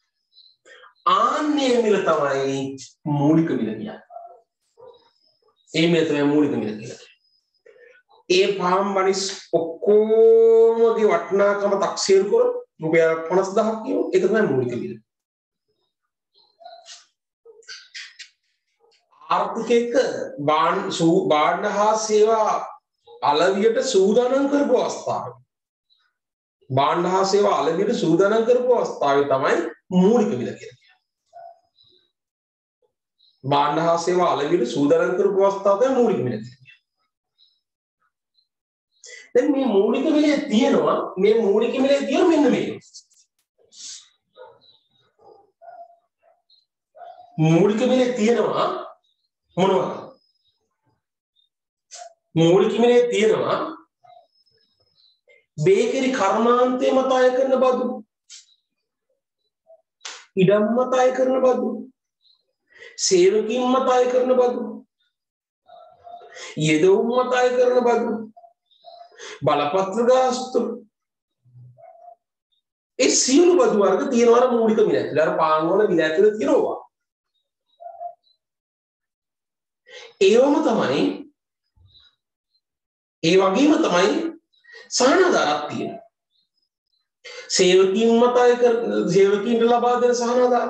ආන්නේ මිල තමයි මූලික මිල කියන්නේ. ඒ මිල තමයි මූලික මිල කියන්නේ. ඒ පාම් බනිස් ඔක්කොමගේ වටිනාකම තක්සේරු කර රුපියල් 50000ක් කියමු. ඒක තමයි මූලික මිල. ආර්ථිකයක භාණ්ඩ හා සේවා අලවියට සූදානම් කරපු අවස්ථාවේ භාණ්ඩ හා සේවා අලවියට සූදානම් කරපු අවස්ථාවේ තමයි මූලික මිල කියන්නේ. භාණ්ඩ හා සේවා අලවියට සූදානම් කරපු අවස්ථාව තමයි මූලික මිල කියන්නේ. දැන් මේ මූලික මිලේ තියෙනවා මේ මූලික මිලේ තියෙන මෙන්න මේක. මූලික මිලේ තියෙනවා මොනවද? මූලික මිලේ තියෙනවා බේකරි කර්මාන්තය මත අය කරන බදු, ඉඩම් මත අය කරන බදු, සේවකීන් මත අය කරන බදු, යෙදවුම් මත අය කරන බදු, බලපත්‍ර ගාස්තු, ඒ සියලු බදු වර්ග තියෙනවා මූලික මිල ඇතුළේ. අර පාන් වල මිල ඇතුළේ තියෙනවා. ඒවම තමයි ඒ වගේම තමයි සහනාධාරයක් තියෙනවා. සේවකීන් මත අය කරන සේවකීන්ට ලබා දෙන සහනාධාර,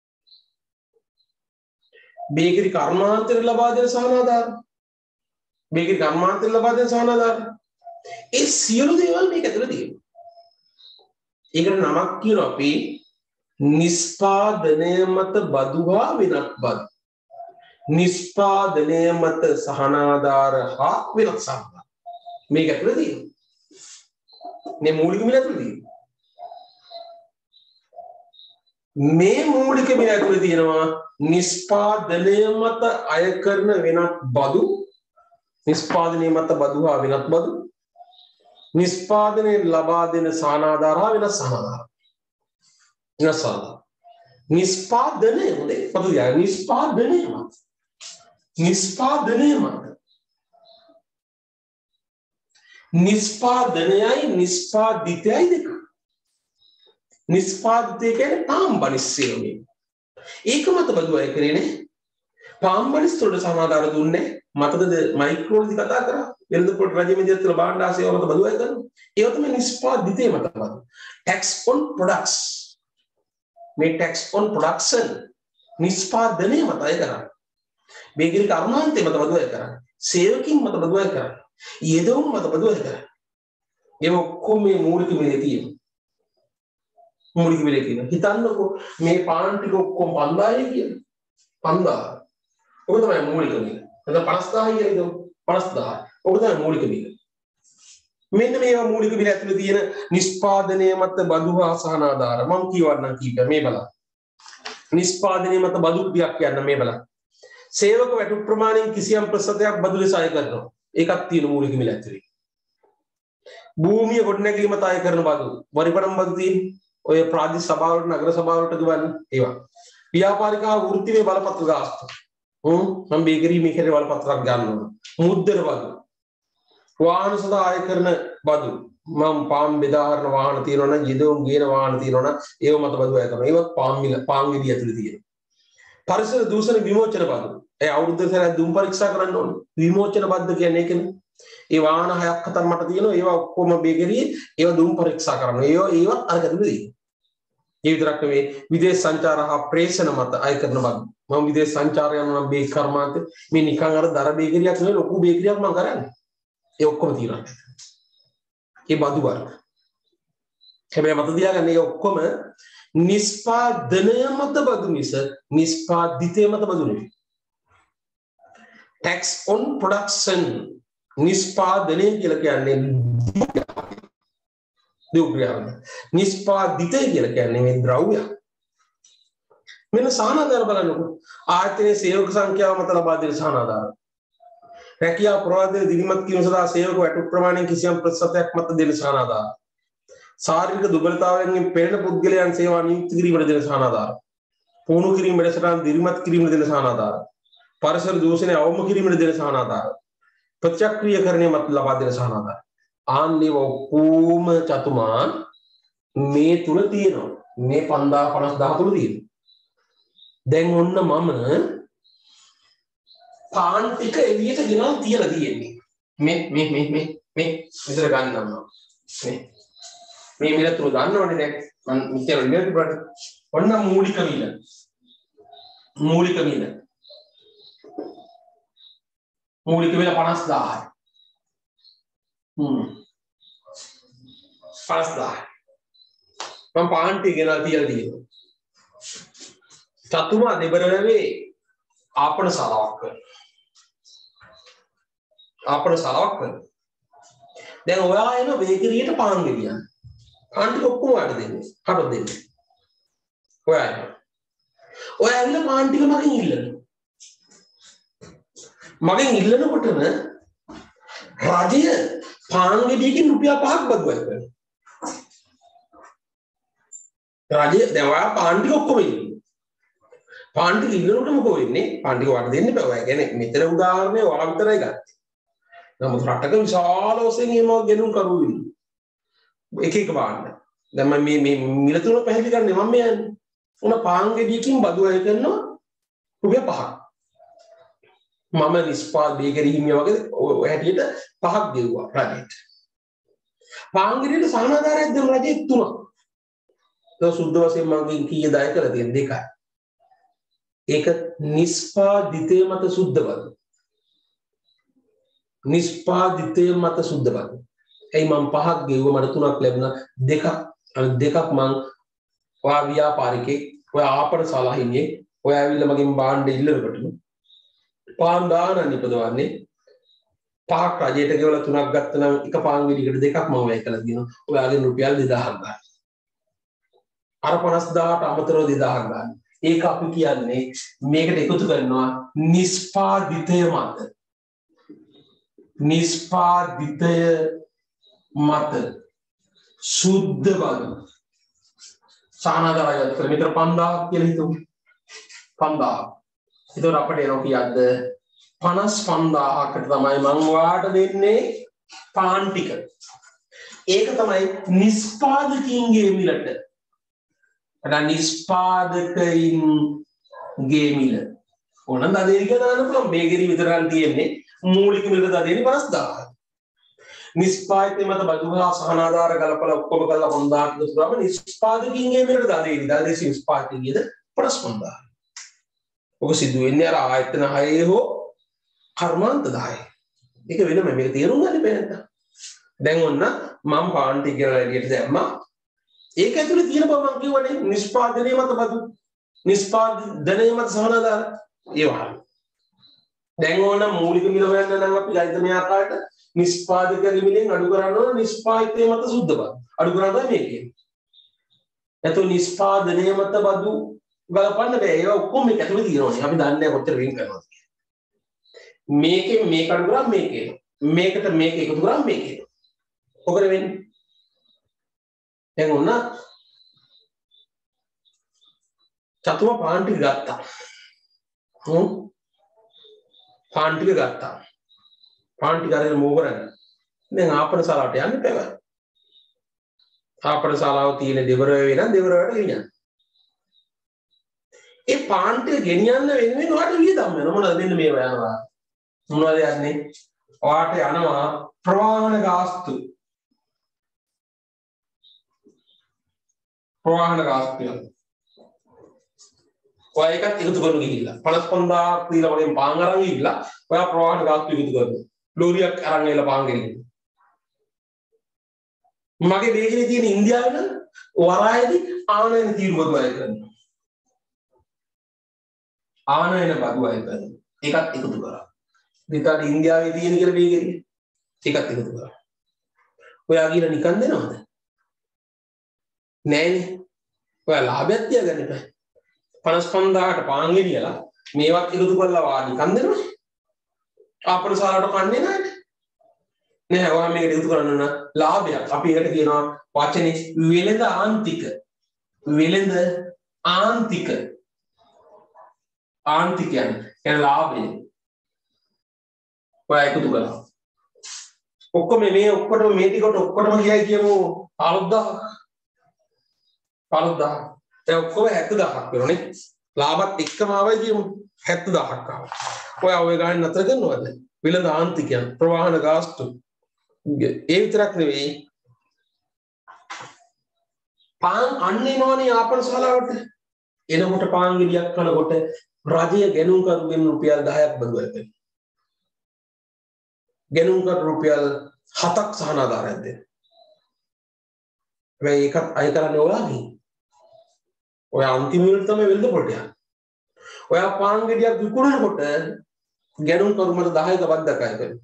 බේකරි කර්මාන්තයට ලබා දෙන සහනාධාර, මේකේ කර්මාන්තයෙන් ලබා දෙන සහනාධාර. ඒ සියලු දේවල් මේක ඇතුළේ තියෙනවා. ඒකට නමක් කියනවා අපි නිෂ්පාදනය මත බදු හා වෙනත් බදු. නිෂ්පාදනය මත සහනාධාර හා වෙනත් සහනාධාර. මේක ඇතුළේ තියෙනවා. මේ මූලික මිල ඇතුළේ තියෙනවා. මේ මූලික මිල ඇතුළේ තියෙනවා නිෂ්පාදනය මත අය කරන වෙනත් බදු, නිෂ්පාදනය මත බදු හා වෙනත් බදු, නිෂ්පාදනය ලබා දෙන සහනාධාර හා වෙනත් සහනාධාර. වෙනස් සහනාධාර. නිෂ්පාදනය හොඳේ පදු යා නිෂ්පාදනය මත. නිෂ්පාදනය මත. නිෂ්පාදනයයි නිෂ්පාදිතයයි දෙක. නිෂ්පාදිතය කියන්නේ පාම්බනිස්සය මේ. ඒක මත බදු අය කරේ නේ. පාම්බනිස් වලට සහනාධාර දුන්නේ මතකද මයික්‍රෝලදී කතා කරා. වෙළඳපොළ රජ මෙදියත්වල භාණ්ඩ ආසේව මත බදු අය කරනවා. ඒක තමයි නිෂ්පාදිතය මත බදු. tax on products. මේ tax on production නිෂ්පාදනය මත අය කරන්නේ. මේකේ කර්මාන්තය මත බදු අය කරන්නේ. සේවකින් මත බදු අය කරන්නේ. යෙදවුම් මත බදු අය කරන්නේ. ඒ ඔක්කොම මේ මූලික මිලේ තියෙනවා. මූලික මිලේ තියෙනවා. හිතන්නකෝ මේ පාන් ටික ඔක්කොම 5000යි කියලා. 5000. ඔක තමයි මූලික මිල. එතන 50000යි කියලා හිතමු. 50000. ඔක තමයි මූලික මිල. මෙන්න මේවා මූලික මිල ඇතුළේ තියෙන නිෂ්පාදනය මත බදු හා සහනාධාර. මම කියවන්නම් කීප මේ බලන්න. නිෂ්පාදනය මත බදු ටිකක් කියන්න මේ බලන්න. සේවක වැටු ප්‍රමාණයෙන් කිසියම් ප්‍රතිශතයක් බදු ලෙස අය කරනවා. ඒකක් තියෙන මූලික මිල ඇතුළේ. භූමිය ගොඩනැගිලි මත අය කරන බදු. වරිපඩම් බදු තියෙන්නේ. ඔය ප්‍රාදේශීය සභාවලට නගර සභාවලට ගෙවන්නේ ඒවා. ව්‍යාපාරික හා වෘත්තීය බලපත්‍ර ගාස්තු. මම බේකරි මේකේ බලපත්‍රයක් ගන්නවා. මුද්දර බදු. වාහන සඳහා අය කරන බදු. මම පාම් බෙදාහරන වාහන තියෙනවනම් යෙදවුම් ගේන වාහන තියෙනවනම් ඒව මත බදු අය කරනවා. ඒවත් පාම් ගෙඩිය ඇතුලේ තියෙනවා. පරිසර දූෂණ විමෝචන බදු. ඒ අවුරුද්දකට සැරයක් දුම් පරීක්ෂා කරන්න ඕනේ. විමෝචන බද්ද කියන්නේ ඒකනේ. ඒ වාහන 6ක් 7ක් මට තියෙනවා. ඒවා ඔක්කොම බේකරියේ ඒවා දුම් පරීක්ෂා කරනවා. ඒවත් අරකට දෙන්නේ. ඒ විතරක් නෙවෙයි විදේශ සංචාර හා ප්‍රේෂණ මත අය කරන බදු. මම විදේශ සංචාරය යනවා නම් බේක් කර්මාන්ත මේ නිකන් අර දර බේකරියක් නෙවෙයි ලොකු බේකරියක් මම කරන්නේ. ඒ ඔක්කොම තියෙනවා. ඒ බදු වර්ග. හැබැයි මත තියාගන්න මේ ඔක්කොම නිෂ්පාදනය මත බදු මිස නිෂ්පාදිතය මත බදු නෙවෙයි. tax on production නිෂ්පාදනය කියලා කියන්නේ දුක්ඛයන්. නිෂ්පාදිතය කියලා කියන්නේ මේ ද්‍රව්‍ය. මෙන්න සහනාධාර බලන්නකො. ආයතනයේ සේවක සංඛ්‍යාව මත ලබා දෙන සහනාධාර. රැකියාව ප්‍රවාදයේ දිරිමත් කිරීම සඳහා සේවක වැටු ප්‍රමාණයෙන් කිසියම් ප්‍රතිශතයක් මත දෙන සහනාධාර. ශාරීරික දුබලතාවයෙන් පෙළෙන පුද්ගලයන් සේවා නියුක්ති කිරීමට දෙන සහනාධාර. පුහුණු කිරීම වැඩසටහන් දිරිමත් කිරීමට දෙන සහනාධාර. පරිසර දූෂණය අවම කිරීමට දෙන සහනාධාර. ප්‍රතික්‍රියාකරණය මත ලබා දෙන සහනාධාර. ආන්නේ ඔක්කොම චතුමාන් මේ තුල තියෙනවා. මේ 5000 තුල තියෙනවා. දැන් ඔන්න මම පාන් ටික එළියට ගෙනල්ලා තියලා තියෙන්නේ. මේ විතර ගන්නවා. මේ මිල තුල ගන්නවනේ දැන් මම මෙච්චර ඉන්නේ බඩ. ඔන්න මූලික මිල. මූලික මිල 50000යි. 50000. මම පාන් ටික ගෙනල්ලා තියලා තියෙනවා. චතුමා දෙබරවේ ආපන සලාවක් කරනවා. ආපන සලාවක් කරනවා. දැන් ඔයා එන බේකරියට පාන් ගෙනියන්න. පාන් ටික ඔක්කොම ඔයාට දෙන්නේ. කඩොත් දෙන්නේ. ඔයා එන. ඔයා ඇවිල්ලා පාන් ටික මගෙන් ඉල්ලනවා. මගෙන් ඉල්ලනකොටම රජය පාන් ගෙඩියකින් රුපියල් 5ක් බදු අය කරනවා. රජය දැන් ඔයා පාන් ටික ඔක්කොම ඉල්ලනවා. පාන් ටික ඉල්ලනකොට මොකෝ වෙන්නේ? පාන් ටික වට දෙන්න බෑ. ඔයා කියන්නේ මෙතන උදාහරණය ඔයා විතරයි ගත්තේ. නමුත් රටක විශාල වශයෙන් එහෙම ගෙනුම් කරු ඉන්නේ. එක එක පාන්න. දැන් මම මේ මිල තුන පැහැදිලි කරන්නේ මම යන්නේ. උන පාන් ගෙඩියකින් බදු අය කරනවා රුපියල් 5ක්. මම නිස්පාද බේකරි හිමියා වගේ ඔය හැටියට 5ක් දෙව්වා රජයට. පාන් ගෙඩියට සහනාධාරයක් දෙන රජයේ 3ක්. ඒක සුද්ධ වශයෙන් මගෙන් කීයද අය කරලා තියෙන 2යි. ඒක නිස්පාදිතය මත සුද්ධ බදු. නිෂ්පාදිතය මත සුද්ධ බදු. එයි මම පහක් ගෙවුවා මට තුනක් ලැබුණා. දෙකක් මං ඔයා ව්‍යාපාරිකෙක් ඔයා ආපන ශාලා හිමියෙක් ඔයා ඇවිල්ලා මගෙන් භාණ්ඩ ඉල්ලනකොටම පාන් දාන නිපදවන්නේ පහක් රජයට ගෙවලා තුනක් ගත්තා නම් එක පාන් ගෙඩියකට දෙකක් මම වැය කළා දිනවා. ඔයාගෙන් රුපියල් 2000ක් ගන්න. අර 50000ට අමතරව 2000ක් ගන්න. ඒක අපි කියන්නේ මේකට එකතු කරනවා නිෂ්පාදිතය මත. නිෂ්පාදිතය මත සුද්ධ බදු. සානාදාරය කිලෝමීටර් 5000ක් කියලා හිතමු. 5000. ඒතකොට අපිට එනවා කීයක්ද? 55000කට තමයි මම ඔයාට දෙන්නේ පාන් ටික. ඒක තමයි නිෂ්පාදකයින්ගේ මිලට. අර නිෂ්පාදකයින්ගේ මිල. ඕනනම් දදේරි කියලා දාන්න පුළුවන්. මේකෙදි විතරක් තියෙන්නේ මූලික මිලට දදේරි 50000. නිෂ්පාදිතය මත බදු හා සහනාධාර ගලපලා ඔක්කොම කරලා 5000ක් එකතු කරාම නිෂ්පාදකයින්ගේ මිලට දදේරි. දදේසි නිෂ්පාදකයින්ගේද 55000. ඔක සිදු වෙන්නේ අර ආයතන 6 හෝ කර්මාන්ත 10. ඒක වෙනම මේක තේරුම් ගන්න බෑ නේද? දැන් ඔන්න මම පාන්ටි කියලා එළියට දැම්මා. ඒක ඇතුලේ තියෙන බව මම කියවනේ නිෂ්පාදනයේ මත බදු. නිෂ්පාදනයේ මත සහනාධාර. ඒ වහල්. දැන් ඕන මූලික මිල හොයන්න නම් අපි ගණිතමය ආකාරයට නිෂ්පාදක මිලෙන් අඩු කරන්න ඕන නිෂ්පාදිතය මත සුද්ධ බදු. අඩු කරනවා මේකේ. එතකොට නිෂ්පාදනයේ මත බදු ගලපන්න බෑ. ඒවා ඔක්කොම මේක ඇතුලේ තියෙනවානේ. අපි දන්නේ නැහැ කොච්චර වෙන් කරනවද කියලා. මේකෙන් මේක අඩු කරාම මේකේ. මේකට මේක එකතු කරාම මේකේ. ඔකද වෙන්නේ? දැන් ඔන්න චතුම පාන් ටික ගත්තා. පාන් ටික ගත්තා. පාන් ටික අරගෙන මොකද කරන්නේ? දැන් ආපන ශාලාවට යන්න බෑ. ආපන ශාලාව තියෙන දෙවරවේ නම් දෙවරවට ගෙනියන්න. ඒ පාන් ටික ගෙනියන්න වෙනුවෙන් ඔයාලට වියදම් වෙනවා. මොනවද මෙන්න මේවා යනවා. මොනවද යන්නේ? ඔයාලට යනවා ප්‍රවාහන ගාස්තු. ප්‍රවාහන ගාස්තුය. ඔයා එකත් එකතු කරගෙන ගිහිල්ලා 55000ක් දීලා වගේ පාන් අරන් ගිහිල්ලා ඔයා ප්‍රවාහන ගාස්තු එකතු කරනවා. ලෝරියක් අරන් එලා පාන් ගෙනියන්න. මගේ වේගනේ තියෙන ඉන්දියාවේ නම් වරායේදී ආනයන තීරුවක වය කරනවා. ආනයන බදු වය කරනවා. ඒකත් එකතු කරා. විතර ඉන්දියාවේ තියෙන කියලා වේගෙන්නේ. ඒකත් එකතු කරා. ඔයා කියලා නිකන් දෙනවද? නෑනේ. ඔයා ලාභයක් තියාගන්න එපා. 55000ට පාන් ගෙනියලා මේවත් එකතු කරලා වා නිකන් දෙනවා. ආපන ශාලාවට කන්නේ නැහැ. නෑ ඔයා මේකට එකතු කරන්න ඕන ලාභයක්. අපි ඒකට කියනවා වචනේ වෙළඳ ආන්තික. වෙළඳ ආන්තික. ආන්තිකයන් කියන ලාභය. ඔයා එකතු කරලා. ඔක්කොම මේ ඔක්කොටම මේ ටිකට ඔක්කොටම කියයි කියමු 15000ක්. 15000. ඒ ඔක්කොම 70000ක් වෙනෝනේ. ලාභත් එක්කම ආවයි කියමු 70000ක් ආවා. ඔයා ඔය ගාන නතර කරනවද? වෙළඳ ආන්තිකයන් ප්‍රවාහන ගාස්තු. ඒ විතරක් නෙවෙයි. පාන් අන්නේනෝනේ ආපන ශාලාවට. එනකොට පාන් ගෙඩියක් කනකොට රජය ගැනුම් කරුගෙන් රුපියල් 10ක් බදු ඇතේ. ගැනුම් කරු රුපියල් 7ක් සහනාධාරයක් දෙන්න. හැබැයි ඒකත් අය කරන්නේ ඔයාගේ. ඔය අන්තිම වෙලට තමයි වෙළඳ පොළට යන්නේ. ඔයා පාන් ගෙඩියක් විකුණනකොට ගැනුම් කරු මත 10ක බද්දක් අය කරනවා.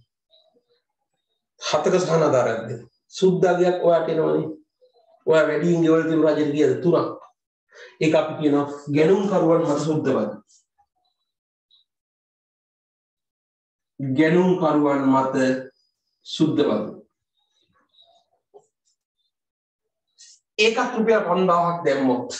7ක සහනාධාරයක් දෙන්න. සුද්දාගයක් ඔයාට එනවනේ. ඔයා වැඩියෙන් ගෙවල් තියෙන රජෙට ගියද 3ක්. ඒක අපි කියනවා ගැනුම් කරුවන් මත සුද්ධ බදු. ගැනුම් කරුවන් මත සුද්ධ බදු. ඒකත් රුපියල් 5000ක් දැම්මොත්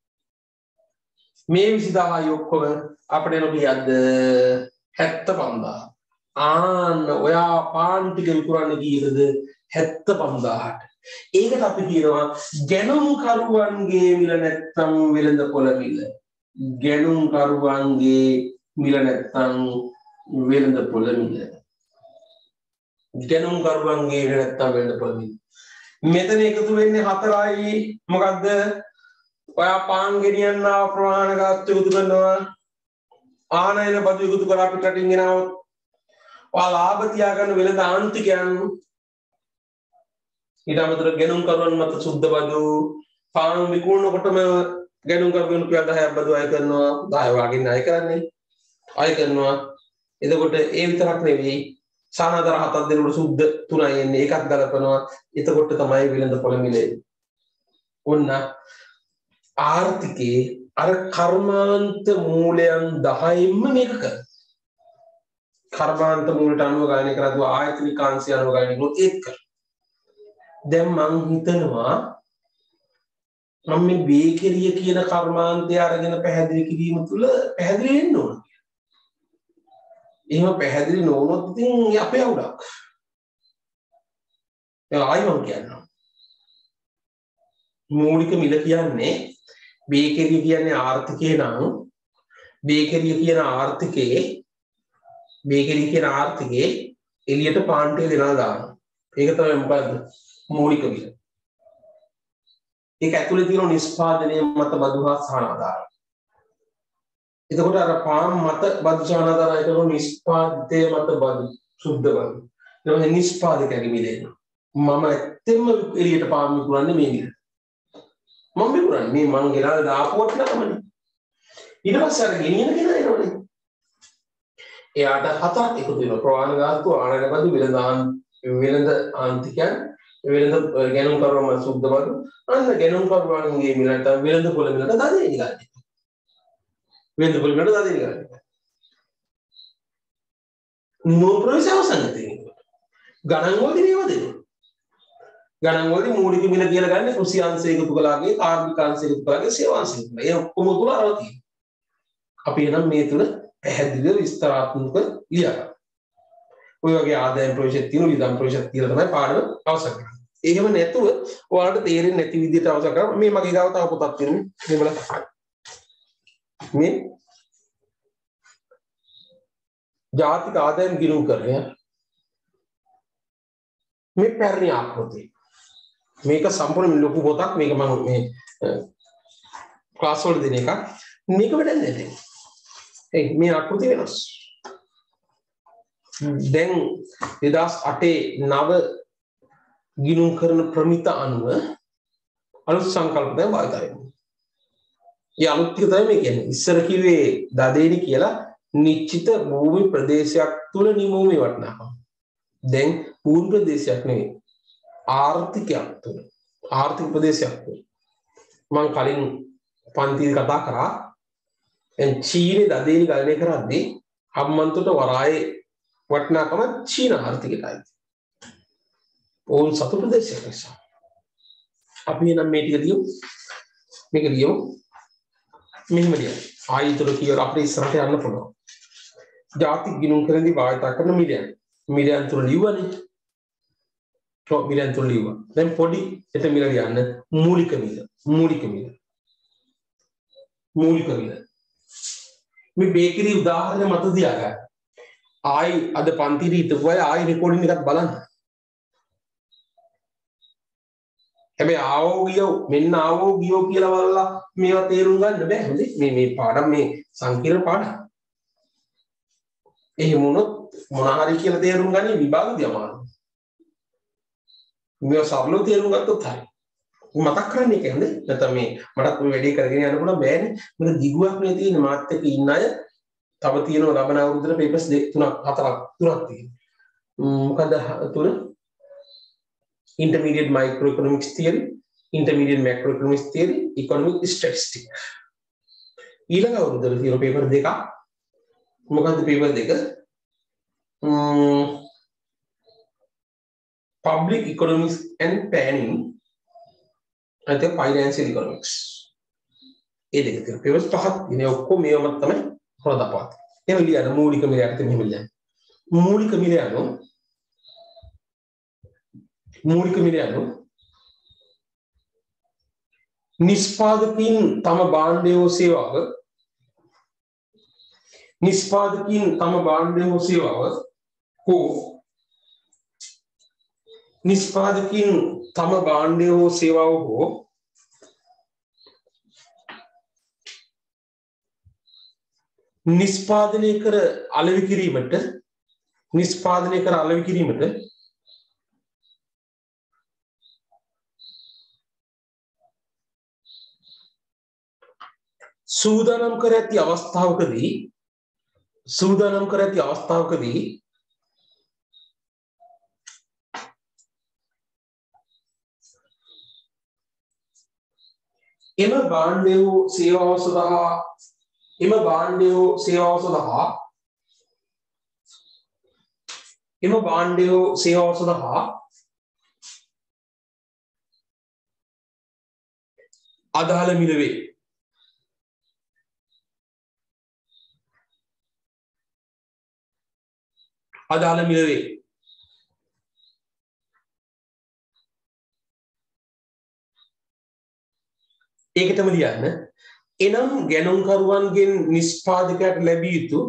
මේ 20000 ඔක්කොම අපිට එන කීයක්ද 75000. ආන්න ඔයා පාන් ටික විකුණන්න කීයද 75000ට. ඒකට අපි කියනවා ගැනුම් කරුවන්ගේ මිල නැත්තම් වෙළඳ පොළ මිල. ගැනුම් කරුවන්ගේ මිල නැත්තම් වෙළඳ පොළ මිල. ගැනුම් කරුවන්ගේ මිල නැත්තම් වෙළඳ පොළ මිල. මෙතන එකතු වෙන්නේ 4යි මොකද්ද? ඔයා පාන් ගෙනියන්න ප්‍රමාණ ගාස්තු එකතු කරනවා. ආනයන බදු එකතු කරලා අපිට රටින් ගෙනාවොත් ලාභ තියාගන්න වෙළඳ ආන්තිකයන් ඊට අමතරව ගෙනුම් කරුවන් මත සුද්ධ බදු පාන් විකුණනකොටම ගෙනුම් කරුවන් රුපියල් 10ක් බදු අය කරනවා 10 වගේ ණය කරන්නේ අය කරනවා එතකොට ඒ විතරක් නෙවෙයි සානාදර 7ක් දෙනකොට සුද්ධ 3යි එන්නේ ඒකත් ගලපනවා එතකොට තමයි වෙළඳ පොළ මිලේ ඔන්න ආර්ථිකේ අර කර්මාන්ත මූලයන් 10න්ම මේක කරනවා කර්මාන්ත මූලට අනුව ගණනය කරද්දී ආයතනික අංශය අනුව ගණනය කරනොත් ඒක කරනවා දැන් මං හිතනවා මම මේ බේකරිය කියන කර්මාන්තය අරගෙන පැහැදිලි කිරීම තුළ පැහැදිලි වෙන්න ඕන. එහෙම පැහැදිලි නොවුනොත් ඉතින් අපේ අවුලක්. ඒ ආයි මම කියනවා. මූලික මිල කියන්නේ බේකරිය කියන්නේ ආර්ථිකේ නම් බේකරිය කියන ආර්ථිකේ එළියට පාන් ටික දෙනවා දානවා. ඒක තමයි මොකද්ද? මූලික මිල. ඒක ඇතුලේ තියෙන නිෂ්පාදනය මත බදු හා සහනාධාර. එතකොට අර පාන් මත බදු සහනාධාරය කරන නිෂ්පාදිතය මත බදු සුද්ධ බදු. ඊට නිෂ්පාදකයාගේ මිල එනවා. මම ඇත්තෙන්ම එළියට පාන් විකුණන්නේ මේ මිල. මම විකුණන්නේ මේ මං ගෙනාලා දාපුවට නමනේ. ඊට පස්සේ අර ගෙනියන කෙනා එනවනේ. එයාට හතරක් එකතු වෙනවා. ප්‍රවාහන ගාස්තු ආනයන බදු වෙළඳ ආන්තිකයන් වෙළඳ ගෙනුම් කරුවම සුද්ධ බදු අන්න ගෙනුම් කරුවන්ගේ මිලට වෙළඳ පොළ මිලට දාදෙන්නේ ගන්න. වෙළඳ පොළ මිලට දාදෙන්නේ ගන්න. නෝප්‍රවේශ අවසන්තේ. ගණන් වලදී මේව දෙනවා. ගණන් වලදී මූලික මිල කියලා ගන්න කෘෂි අංශය එකතු කළාගේ කාර්මික අංශය එකතු කළාගේ සේවා අංශය. ඒ ඔක්කොම තුල අරව තියෙනවා. අපි එනම් මේ තුල පැහැදිලිව විස්තරාත්මක ලියා ගන්න. ඔය වගේ ආදායම් ප්‍රවේශයක් තියෙන විදම් ප්‍රවේශයක් කියලා තමයි පාඩම අවශ්‍ය කරන්නේ. එහෙම නැතුව ඔයාලට තේරෙන්නේ නැති විදිහට අවශ්‍ය කරා මේ මගේ ගාව තව පොතක් තියෙනවා මේ බලන්න. මේ ජාතික ආදායම් ගිණුම් කරණය මේ පැරණි ආකෘතිය. මේක සම්පූර්ණ ලොකු පොතක් මේක මම මේ ක්ලාස් වල දෙන එකක්. මේක වැඩක් නැහැ. මේ ආකෘතිය වෙනස්. දැන් 2008 9 ගිණුම් කරන ප්‍රමිත අනුව අලුත් සංකල්ප දැන් භාවිත වෙනවා. ඒ අලුත් ටික තමයි මේ කියන්නේ. ඉස්සර කිව්වේ දදේනි කියලා නිශ්චිත භූමි ප්‍රදේශයක් තුල නිමෝමි වටනකම. දැන් භූමි ප්‍රදේශයක් නෙවෙයි. ආර්ථිකයක් තුල. ආර්ථික ප්‍රදේශයක් තුල. මම කලින් පන්තියේ කතා කරා දැන් චීනේ දදේනි ගණනය කරද්දී හම්මන්තොට වරායේ වටනකම චීන ආර්ථිකයටයි. ඕන් සතු ප්‍රදේශයක් නිසා. අපි නම් මේ ටික ලියමු. මේක ලියමු. මෙහෙම ලියමු. ආයතන කියලා අපිට ඉස්සරහට යන්න පුළුවන්. ජාතික ගිණුම් කරනදී භාවිත කරන මිලයන්. මිලයන් තුන ලියවනේ. මිලයන් තුන ලියුවා. දැන් පොඩි එත මිල ලියන්න මූලික මිල. මේ බේකරි උදාහරණ මත තියාගන්න. ආයි අද පන්තිරි හිටපු අය ආයි රෙකෝඩින් එකක් බලන්න. හැබැයි ආවෝ ගියෝ කියලා බලලා මේවා තේරුම් ගන්න බෑ. හොඳේ මේ පාඩම් මේ සංකීර්ණ පාඩම්. එහෙම වුණොත් මොනවා හරි කියලා තේරුම් ගන්නේ විභාගදී අමාරුයි. මේ සරලව තේරුම් ගත්තොත් හරි. මතක් කරන්න එක හොඳේ. නැත්නම් මේ මටත් මේ වැඩේ කරගෙන යන්න පුළුවන් බෑනේ. මේක දිගුවක් නේ තියෙන්නේ මාත් එක්ක ඉන්න අය. තව තියෙනවා ලබන අවුරුද්දේ පේපර්ස් 3 4ක් තියෙනවා. මොකද තුන intermediate microeconomics theory, intermediate macroeconomics theory, economic statistics. ඊළඟ අවුරුද්දේ තියෙන පේපර් දෙකක්. මොකද්ද පේපර් දෙක? public economics and planning and financial economics. ඒ දෙක තියෙන පේපර්ස් පහක් ඉන්නේ ඔක්කොම මේවම තමයි හොදාපාත. එහෙම ලියන්න මූලික මිලයට මෙහෙම ලියන්න. මූලික මිල යනු නිෂ්පාදකයින් තම භාණ්ඩය හෝ සේවාව හෝ නිෂ්පාදනය කර අලෙවි කිරීමට නිෂ්පාදනය කර අලෙවි කිරීමට සූදානම් කර ඇති අවස්ථාවකදී එම භාණ්ඩය හෝ සේවාව සඳහා අදාළ මිල වේ. ඒකටම ලියන්න. එනම් ගැනුම්කරුවන්ගෙන් නිෂ්පාදකයට ලැබිය යුතු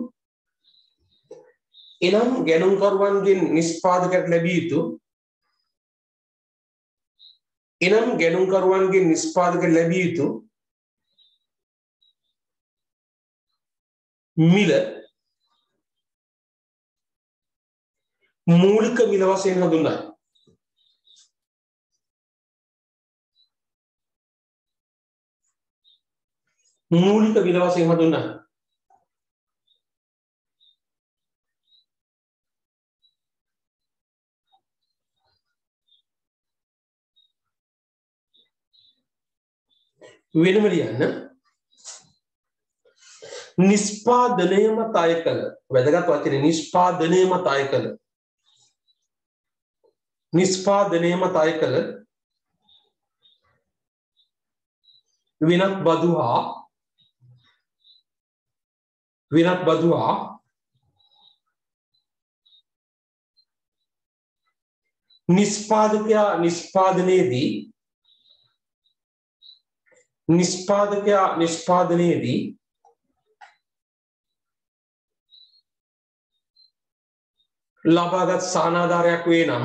මිල මූලික මිල වශයෙන් හඳුන්වයි. වෙනම ලියන්න. නිෂ්පාදනය මත අය කළ වැදගත් වචනේ නිෂ්පාදනය මත අය කළ වෙනත් බදු හා නිෂ්පාදකයා නිෂ්පාදනයේදී ලබාගත් සහනාධාරයක් වේ නම්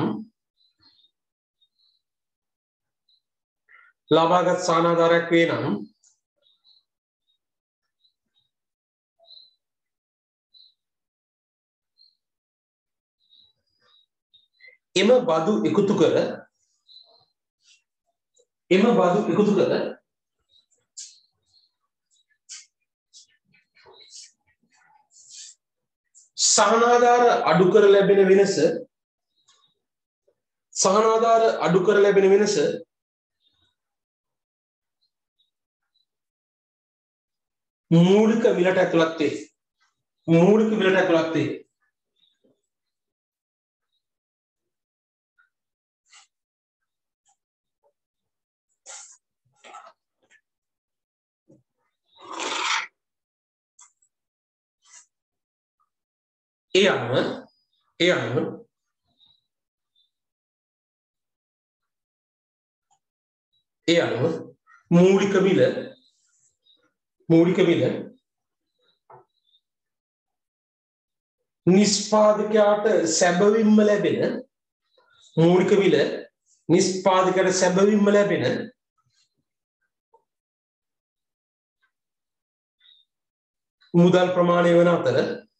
එම බදු එකතු කර සහනාධාර අඩු කර ලැබෙන වෙනස මූලික මිලට ඇතුළත් වේ. ඒ අනුව මූලික මිල නිෂ්පාදකයාට සැබවින්ම ලැබෙන මුදල් ප්‍රමාණය වන අතර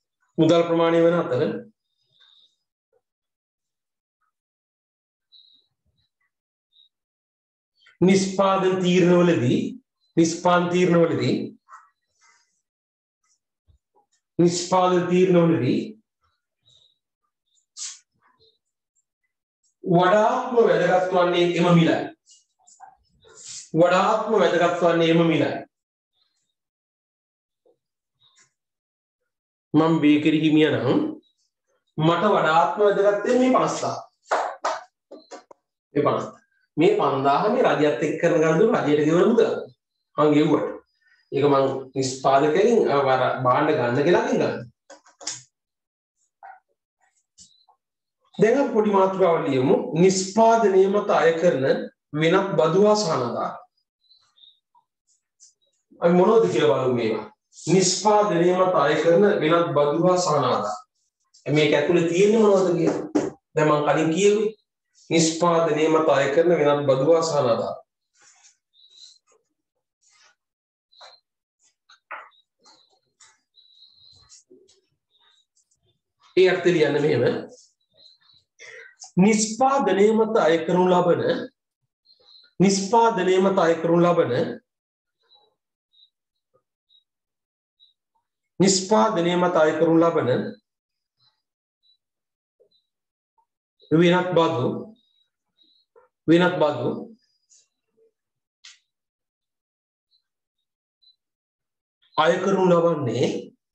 නිෂ්පාදන තීරණවලදී වඩාත්ම වැදගත් වන්නේ එම මිලයි. මම බේකරි හිමියා නම් මට වඩාත්ම වැදගත් මේ 5000. මේ 5000 මේ රජයත් එක්ක කරන ගනුදෙනු රජයට ගෙවන මුදල. මම ගෙවුවට. ඒක මම නිෂ්පාදකයන් භාණ්ඩ ගන්න කෙනාගෙන් ගන්න. දැන් අපි පොඩි මාතෘකාවක් ලියමු. නිෂ්පාදනය මත අය කරන වෙනත් බදු හා සහනාධාර. අපි මොනවද කියලා බලමු මේවා. නිෂ්පාදනය මත අය කරන වෙනත් බදු හා සහනාධාර. මේක ඇතුලේ තියෙන්නේ මොනවද කියලා. දැන් මම කලින් කියෙන්නේ නිෂ්පාදනය මත අය කරන වෙනත් බදු හා සහනාධාර. ඒ අර්ථය ලියන්න මෙහෙම නිෂ්පාදනය මත අය කරනු ලබන නිෂ්පාදනය මත අය කරනු ලබන නිෂ්පාදනය මත අය කරනු ලබන වෙනත් බදු අය කරනු ලබන්නේ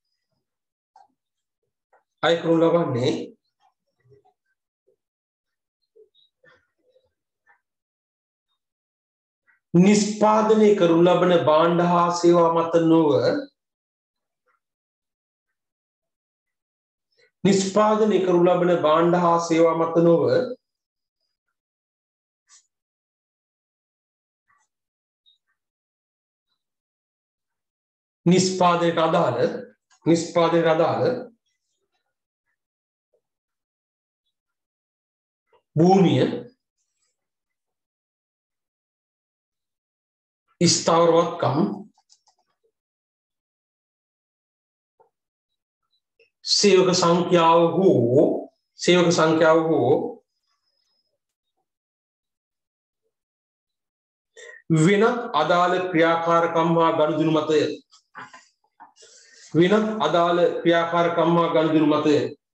නිෂ්පාදනය කරනු ලබන භාණ්ඩ හා සේවා මත නොව නිෂ්පාදනය කරනු ලබන භාණ්ඩ හා සේවා මත නොව නිෂ්පාදනයට අදාළ භූමිය ස්ථාවරවත්කම් සේවක සංඛ්‍යාව හෝ වෙනත් අදාළ ක්‍රියාකාරකම් හා ගනුදෙනු මතය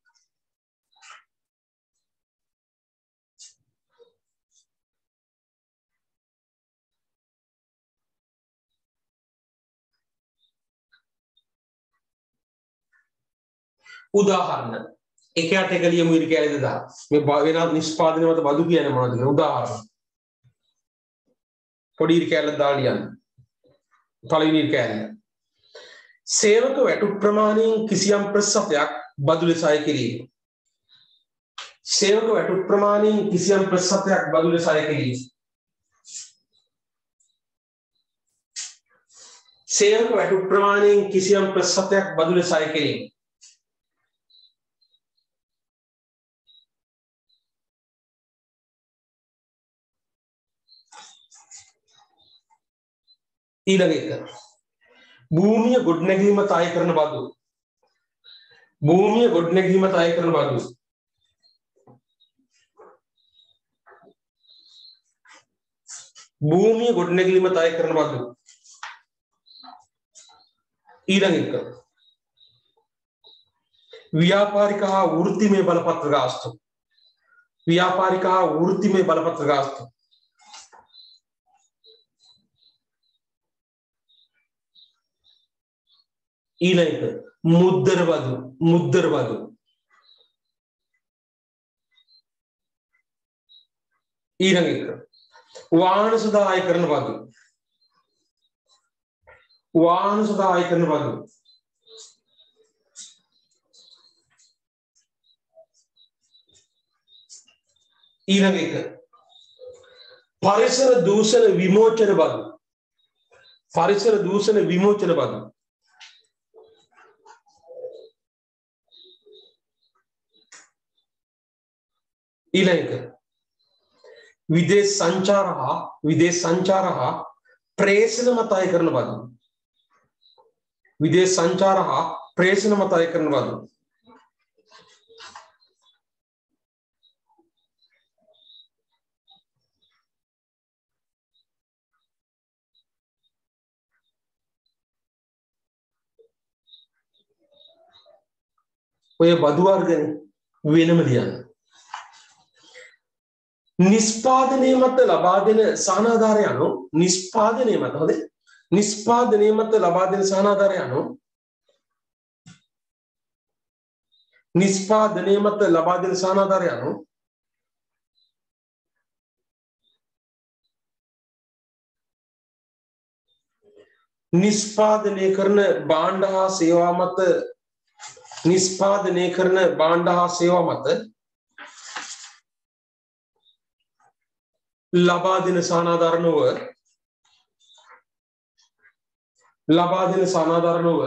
උදාහරණ එකයට එක ලියමු ඉරි කැලේ 2000 මේ වෙනත් නිෂ්පාදනය මත බදු කියන්නේ මොනවද කියලා උදාහරණ පොඩි ඉරි කැලේ දාලා ලියන්න පළවෙනි ඉරි කැලේ සේවක වැටු ප්‍රමාණයෙන් කිසියම් ප්‍රතිශතයක් බදු ලෙස අය කිරීම සේවක වැටු ප්‍රමාණයෙන් කිසියම් ප්‍රතිශතයක් බදු ලෙස අය කිරීම සේවක වැටු ප්‍රමාණයෙන් කිසියම් ප්‍රතිශතයක් බදු ලෙස අය කිරීම ඊළඟ එක භූමිය ගොඩනැගීමට අය කරන බදු භූමිය ගොඩනැගීමට අය කරන බදු භූමිය ගොඩනැගීමට අය කරන බදු ඊළඟ එක ව්‍යාපාරික හා වෘත්තිමය බලපත්‍ර ගාස්තු ව්‍යාපාරික හා වෘත්තිමය බලපත්‍ර ගාස්තු ඊළඟ එක මුද්දර බදු ඊළඟ එක වාහන සඳහා අය කරන බදු ඊළඟ එක පරිසර දූෂණ විමෝචන බදු ඊළඟ එක විදේශ සංචාර හා ප්‍රේෂණ මත අය කරන බදු විදේශ සංචාර හා ප්‍රේෂණ මත අය කරන බදු ඔය බදු වර්ගනේ වෙනම ලියන්න නිෂ්පාදනය මත ලබා දෙන සහනාධාරය අනුව නිෂ්පාදනය මත ලබා දෙන සහනාධාරය අනුව නිෂ්පාදනය මත ලබා දෙන සහනාධාරය අනුව නිෂ්පාදනය කරන භාණ්ඩ හා සේවා මත ලබා දෙන සහනාධාර නොව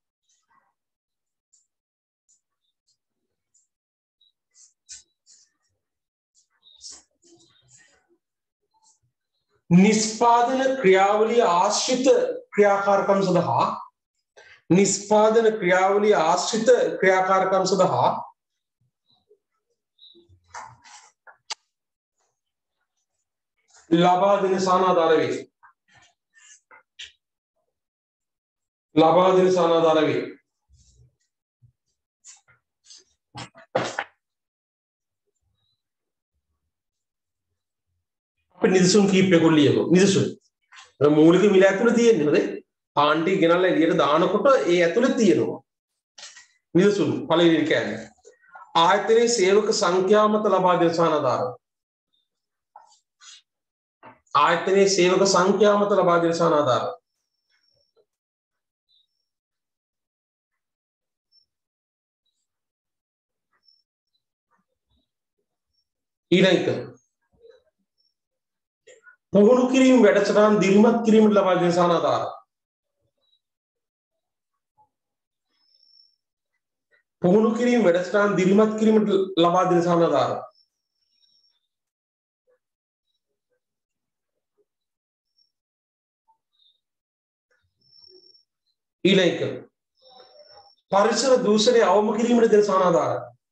නිෂ්පාදන ක්‍රියාවලිය ආශ්‍රිත ක්‍රියාකාරකම් සඳහා ලබා දෙන සානාධාර වේ. ලබා දෙන සානාධාර වේ. අපි නිදසුන් කීපයකට ලියමු. නිදසුන්. මූලික මිල ඇතුළේ තියෙන්නේ නේද? ආන්ටි ගෙනල්ලා එළියට දානකොට ඒ ඇතුළේ තියෙනවා. නිදසුන් පළවෙනි කෑල්ල. ආයතනයේ සේවක සංඛ්‍යාව මත ලබා දෙන සානාධාර. ආයතනයේ සේවක සංඛ්‍යාව මත ලබා දෙන සානාධාර. ඊළඟ පුහුණු කිරීම වැඩසටහන් දිරිමත් කිරීමට ලබා දෙන සානාධාර. පුහුණු කිරීම වැඩසටහන් දිරිමත් කිරීමට ලබා දෙන සානාධාර. ඊළඟ පරිසර දූෂණය අවම කිරීමට දෙන සානාධාර.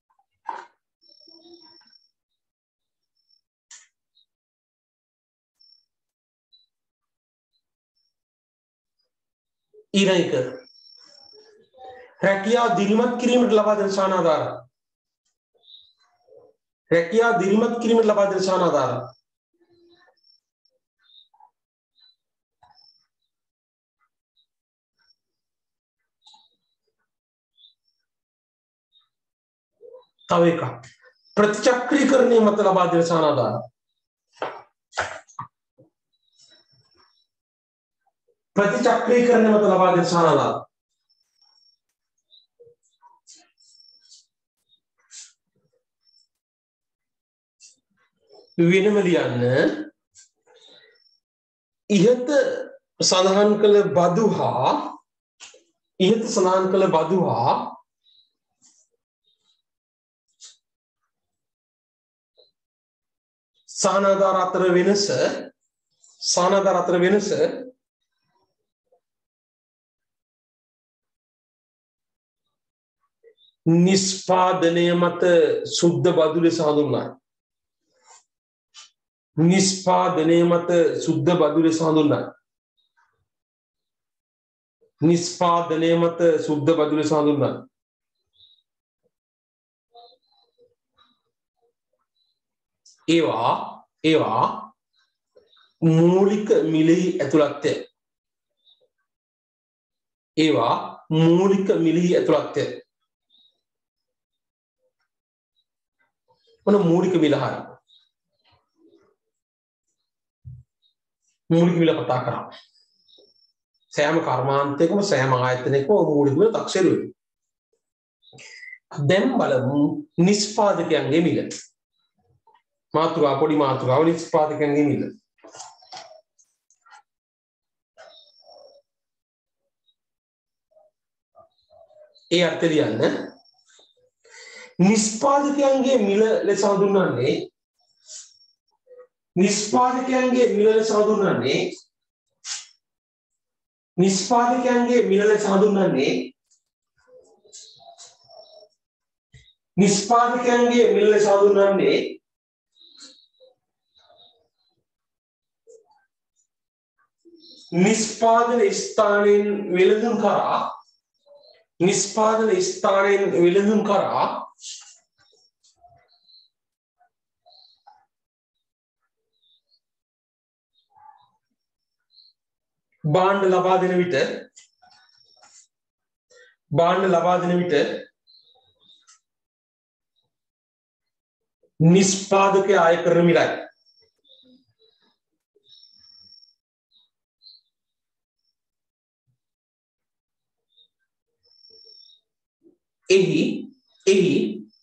ඊළඟ රැකියාව දිරිමත් කිරීමට ලබා දෙන සානාධාර. රැකියාව දිරිමත් කිරීමට ලබා දෙන සානාධාර. තව එකක් ප්‍රතිචක්‍රීකරණය මත ලබා දෙන සානාධාර. ප්‍රතිචක්‍රීකරණය මත ලබා දෙන සානාධාර. වෙනම ලියන්න ඉහත සඳහන් කළ බදු හා ඉහත සඳහන් කළ බදු හා සානාධාර අතර වෙනස නිස්පාදනය මත සුද්ධ බදු ලෙස හඳුන්වයි. නිස්පාදනය මත සුද්ධ බදු ලෙස හඳුන්වයි. නිස්පාදනය මත සුද්ධ බදු ලෙස හඳුන්වයි. ඒවා මූලික මිලෙහි ඇතුළත්ය. ඒවා මූලික මිලෙහි ඇතුළත්ය. මොන මූලික මිල හරි මූලික මිල කතා කරා. සෑම කර්මාන්තයකම සෑම ආයතනයකම මූලික මිල තක්සේරු වෙනවා. දැන් බලමු නිෂ්පාදකයන්ගේ මිල. මාතෘකා පොඩි මාතෘකාව නිෂ්පාදකයන්ගේ මිල. ඒ අර්ථය ලියන්න. නිෂ්පාදකයන්ගේ මිල ලෙස හඳුන්වන්නේ නිෂ්පාදකයන්ගේ මිල ලෙස හඳුන්වන්නේ නිෂ්පාදකයන්ගේ මිල ලෙස හඳුන්වන්නේ නිෂ්පාදකයන්ගේ මිල ලෙස හඳුන්වන්නේ නිෂ්පාදන ස්ථානයෙන් වෙළඳුන් කරා නිෂ්පාදන ස්ථානයෙන් වෙළඳුන් කරා භාණ්ඩ ලබා දෙන විට නිෂ්පාදකයා අය කරන මිලයි. එහි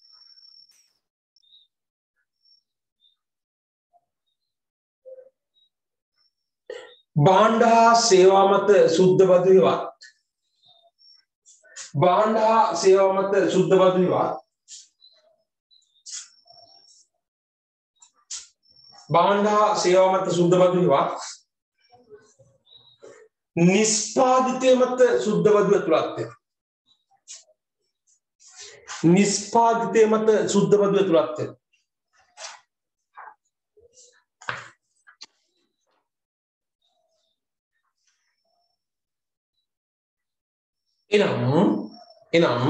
භාණ්ඩ හා සේවා මත සුද්ධ බදු ඉවත් භාණ්ඩ හා සේවා මත සුද්ධ බදු ඉවත් භාණ්ඩ හා සේවා මත සුද්ධ බදු ඉවත් නිෂ්පාදිතය මත සුද්ධ බදු ඇතුළත්ය. නිෂ්පාදිතය මත සුද්ධ බදු ඇතුළත්ය. එනම්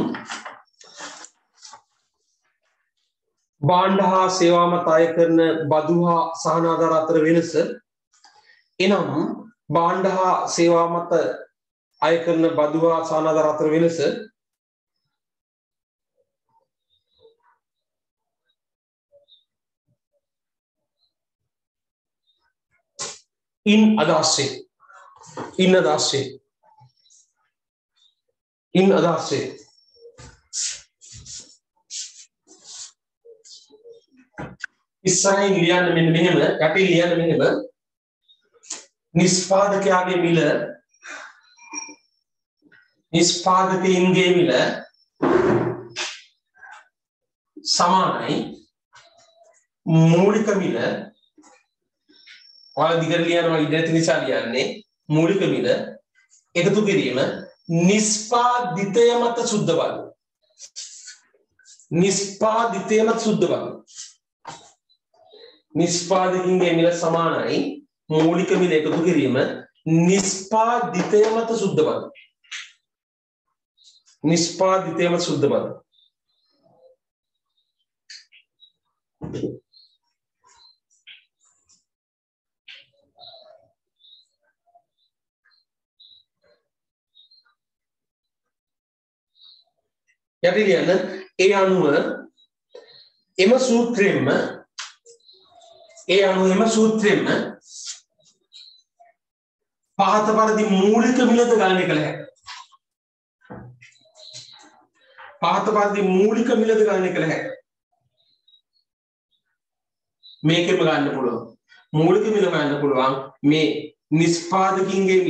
භාණ්ඩ හා සේවා මත අය කරන බදු හා සහනාධාර අතර වෙනස එනම් භාණ්ඩ හා සේවා මත අය කරන බදු හා සහනාධාර අතර වෙනස ඉන් අදහසේ ඉස්සරහින් ලියන්න මෙන්න මෙහෙම යටින් ලියන්න මෙහෙම නිෂ්පාදකයාගේ මිල නිෂ්පාදකයින්ගේ මිල සමානයි මූලික මිල ඔයාලා දිගට ලියනවා ඉඳලා නිසා ලියන්නේ මූලික මිල එකතු කිරීම නිෂ්පාදිතය මත සුද්ධ බදු නිෂ්පාදකින්ගේ මිල සමානයි මූලික මිල එකතු කිරීම නිෂ්පාදිතය මත සුද්ධ බදු යටි ලියන්න ඒ අනුව එම සූත්‍රයෙන්ම පහත පරිදි මූලික මිලද ගණනය කළ හැකියි. මේකෙම ගන්න පුළුවන්. මූලික මිල ගන්න පුළුවන් මේ නිෂ්පාදකින්ගේ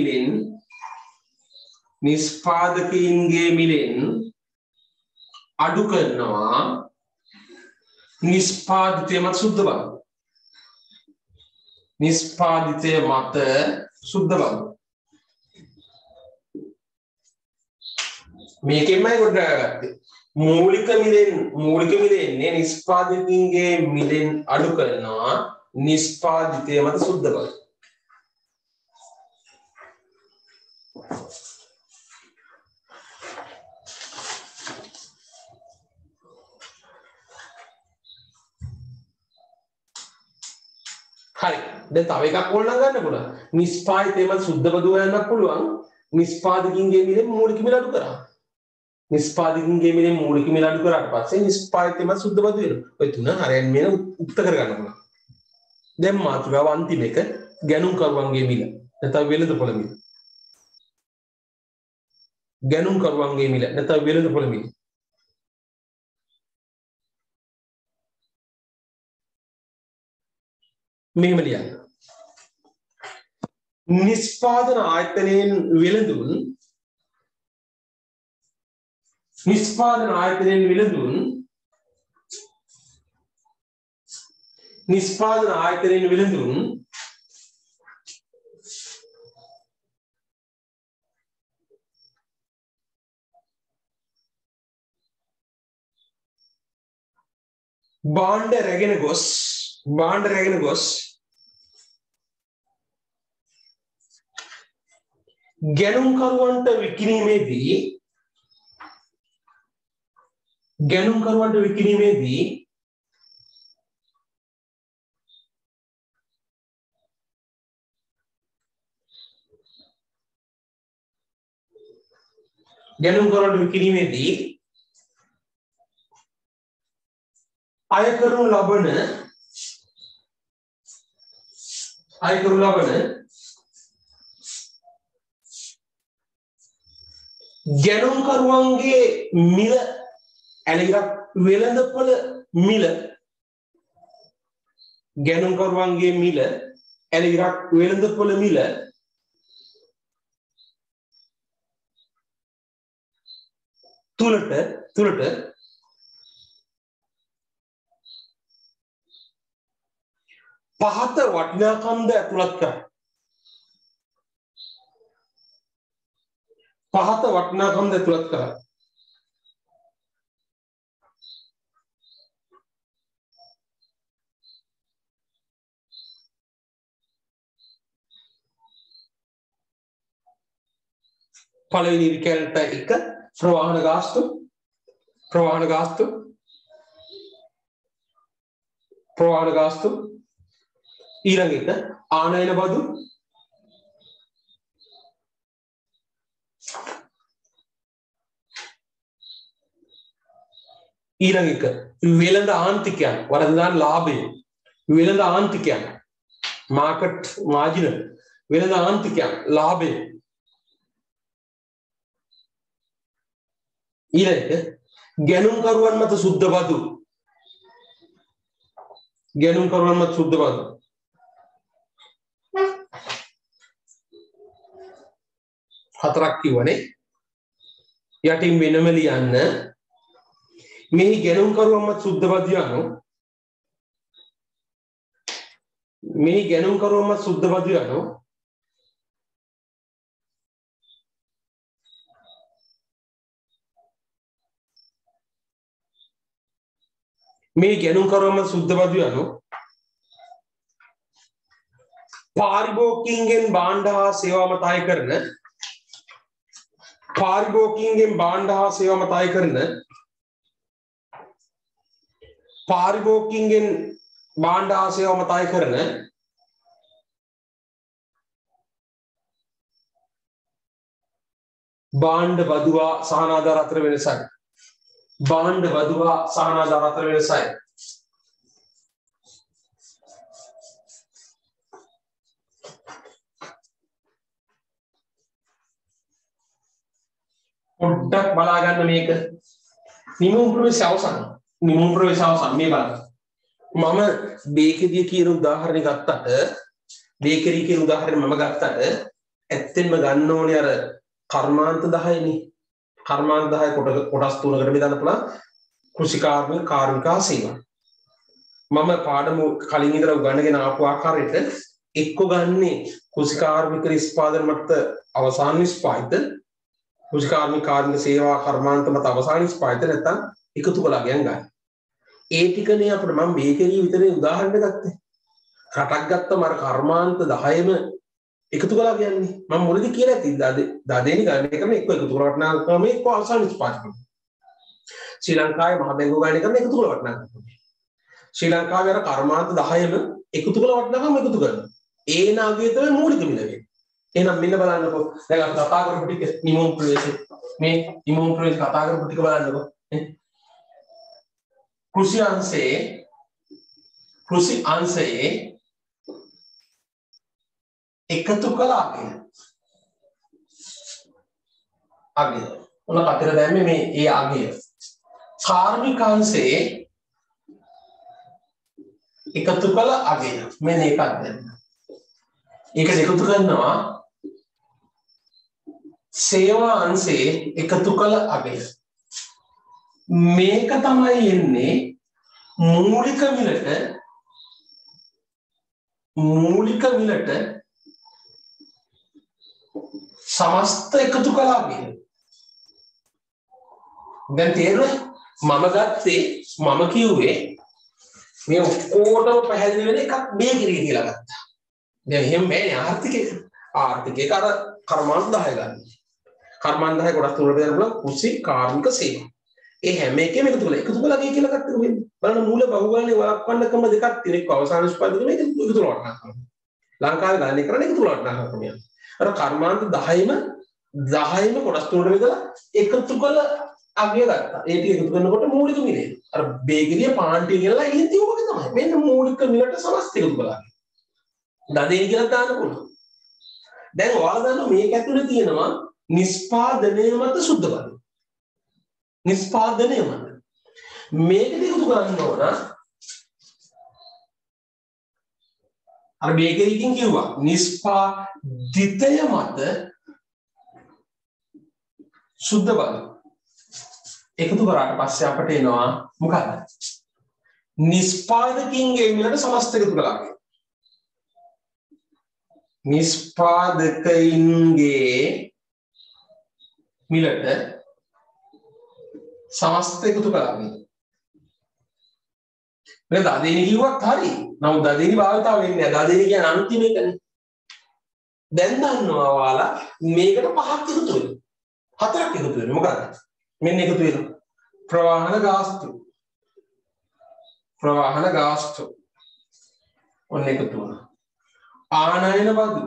මිලෙන් අඩු කරනවා නිෂ්පාදිතය මත සුද්ධ බදු. මේකෙන්මයි ගොඩනගාගත්තේ. මූලික මිලෙන් නිෂ්පාදකින්ගේ මිලෙන් අඩු කරනවා නිෂ්පාදිතය මත සුද්ධ බදු. හරි. දැන් තව එකක් ඕනනම් ගන්න පුළුවන්. නිෂ්පාදිතය මත සුද්ධ බදු හොයන්නත් පුළුවන්. නිෂ්පාදකින්ගේ මිලෙන් මූලික මිල අඩු කරා. නිෂ්පාදකින්ගේ මිලෙන් මූලික මිල අඩු කරාට පස්සේ නිෂ්පාදිතය මත සුද්ධ බදු වෙනවා. ඔය තුන හරියන් මේන උක්ත කරගන්න පුළුවන්. දැන් මාතෘකාව අන්තිම එක ගැනුම් කරුවන්ගේ මිල. නැත්නම් වෙළඳපොළ මිල. මෙහෙම ලියන්න. නිෂ්පාදන ආයතනයෙන් වෙළඳුන් භාණ්ඩ රැගෙන ගොස් ගැනුම්කරුවන්ට විකිණීමේදී අය කරනු ලබන ගැනුම්කරුවන්ගේ මිල ඇලගත් වෙළඳපොළ මිල තුලට පහත වටිනාකම්ද ඇතුළත් කරයි. පළවෙනි ඉරිකැලට එක ප්‍රවාහන ගාස්තු ඊළඟ එක ආනයන බදු ඊළඟ එක වෙළඳ ආන්තිකයන් වරදදාන ලාභය වෙළඳ ආන්තිකයන් මාකට් මාජින වෙළඳ ආන්තිකයන් ලාභය ඊළඟ එක ගැනුම්කරුවන් මත සුද්ධ බදු හතරක් කිව්වනේ යටින් වෙනම ලියන්න මෙහි ගැනුම්කරුවන් මත සුද්ධ බදු යනු පාරිභෝගිකයන්ගෙන් භාණ්ඩ හා සේවා මත අය කරන පාරිභෝගිකයන්ගෙන් භාණ්ඩ හා සේවා මත අය කරන භාණ්ඩ බදුවා සහනාධාර අතර වෙනසයි. පොඩ්ඩක් බලා ගන්න මේක. නිමුම් ප්‍රවේශය අවසන් මේ බලන්න. මම බේකරිය කියන උදාහරණය ගත්තට මම ගත්තට ඇත්තෙන්ම ගන්න ඕනේ අර කර්මාන්ත 10නේ. කර්මාන්ත 10 කොටස් තුනකට බෙදන්න පුළුවන්. කෘෂිකාර්මික කාර්මික සේවා. මම පාඩම කලින් ඉඳලා උගන්වගෙන ආපු ආකාරයට එක්ක ගන්නේ කෘෂිකාර්මික නිෂ්පාදන මත අවසාන නිෂ්පාදිත කෘෂිකාර්මික කාර්මික සේවා කර්මාන්ත මත අවසාන නිෂ්පාදිත නැත්නම් එකතු කළා ගන්න. ඒ ටිකනේ අපිට මම බේකරිය විතරේ උදාහරණ ගත්තේ. රටක් ගත්තම අර කර්මාන්ත 10ම එකතු කළා කියන්නේ. මම මුලදී කියලා ඇති දදෙනි ගන්න එකම එක්ක එකතු කරලා වටනාකම එක්ක අවසාන නිෂ්පාදනය. ශ්‍රී ලංකාවේ මහ බැංකුව ගන්න එකම එකතු කරලා වටනාකම. ශ්‍රී ලංකාවේ අර කර්මාන්ත 10ම එකතු කරලා වටනාකම එකතු කරනවා. ඒ නාගය තමයි මූලික මිල වෙන්නේ. එහෙනම් මෙන්න බලන්නකෝ. දැන් අපි කතා කරපු ටික නිමෝම් ප්‍රවේශය. මේ නිමෝම් ප්‍රවේශ කතා කරපු ටික බලන්නකෝ. कृषि अंशයේ එකතු කළ අගය උන කතර දැම්මේ මේ ඒ අගය කාර්මික අංශයේ එකතු කළ අගය මෙන්න එකක් දැම්ම. ඒක එකතු කරනවා සේවා අංශයේ එකතු කළ අගය. මේක තමයි එන්නේ මූලික මිලට සමස්ත එකතු කළා කියන්නේ. දැන් තේරුණා? මම කිව්වේ මේ ඔක්කොටම පැහැදිලි වෙන එකක් බේකරිය කියලා ගත්තා. දැන් එහෙම බෑනේ ආර්ථිකයක අර කර්මාන්ත 10 ගන්න. කර්මාන්ත 10 කොටස් තුනකට බෙදන්න පුළුවන් කෘෂි කාර්මික සේවා. ඒ හැම එකම එකතු කළා කියලා ගත්තොත් වෙන්නේ. බලන්න මූල බහුගාණේ වළක්වන්නකම දෙකක් තියෙන. එක්ක අවසාන නිෂ්පාදනය මේක එකතු කරලා වටනවා. ලංකාවේ ගානේ කරන්නේ එකතු කරලා වටනවා ක්‍රමයක්. අර කර්මාන්ත 10ම කොටස් තුනකට බෙදලා එකතු කළ අගය ගත්තා. ඒ ටික එකතු කරනකොට මූලික මිලේ. අර බේකරිය පාන්ටි කියලා එළියෙන් තියුවගේ තමයි. මෙන්න මූලික මිලට සමස්ත එකතු කළා. දදෙන් කියලා දාන්න පුළුවන්. දැන් ඔයාලා දන්නවා මේක ඇතුලේ තියෙනවා නිෂ්පාදනය මත සුද්ධ බදු. නිෂ්පාදනය මත මේක දෙකතු ගන්න ඕන. අර බේකරියකින් කිව්වා නිෂ්පාදිතය මත සුද්ධ බදු එකතු කරාට පස්සේ අපට එනවා මොකක්ද? නිෂ්පාදකින්ගේ මිලට සමස්ත එකතු කළා. නිෂ්පාදකයින්ගේ මිලට සමස්ත එකතු කළා. මේ දදෙනි කිව්වත් හරි. නමුත් දදෙනි භාවිතාව වෙන්නේ නැහැ. දදෙනි කියන්නේ අන්තිම එකනේ. දැන් දන්නවා ඔයාලා මේකට පහක් එකතු වෙනවා. හතරක් එකතු වෙනවා. මොකක්ද? මෙන්න එකතු වෙනවා. ප්‍රවාහන ගාස්තු ඔන්න එකතු වුණා. ආනයන බදු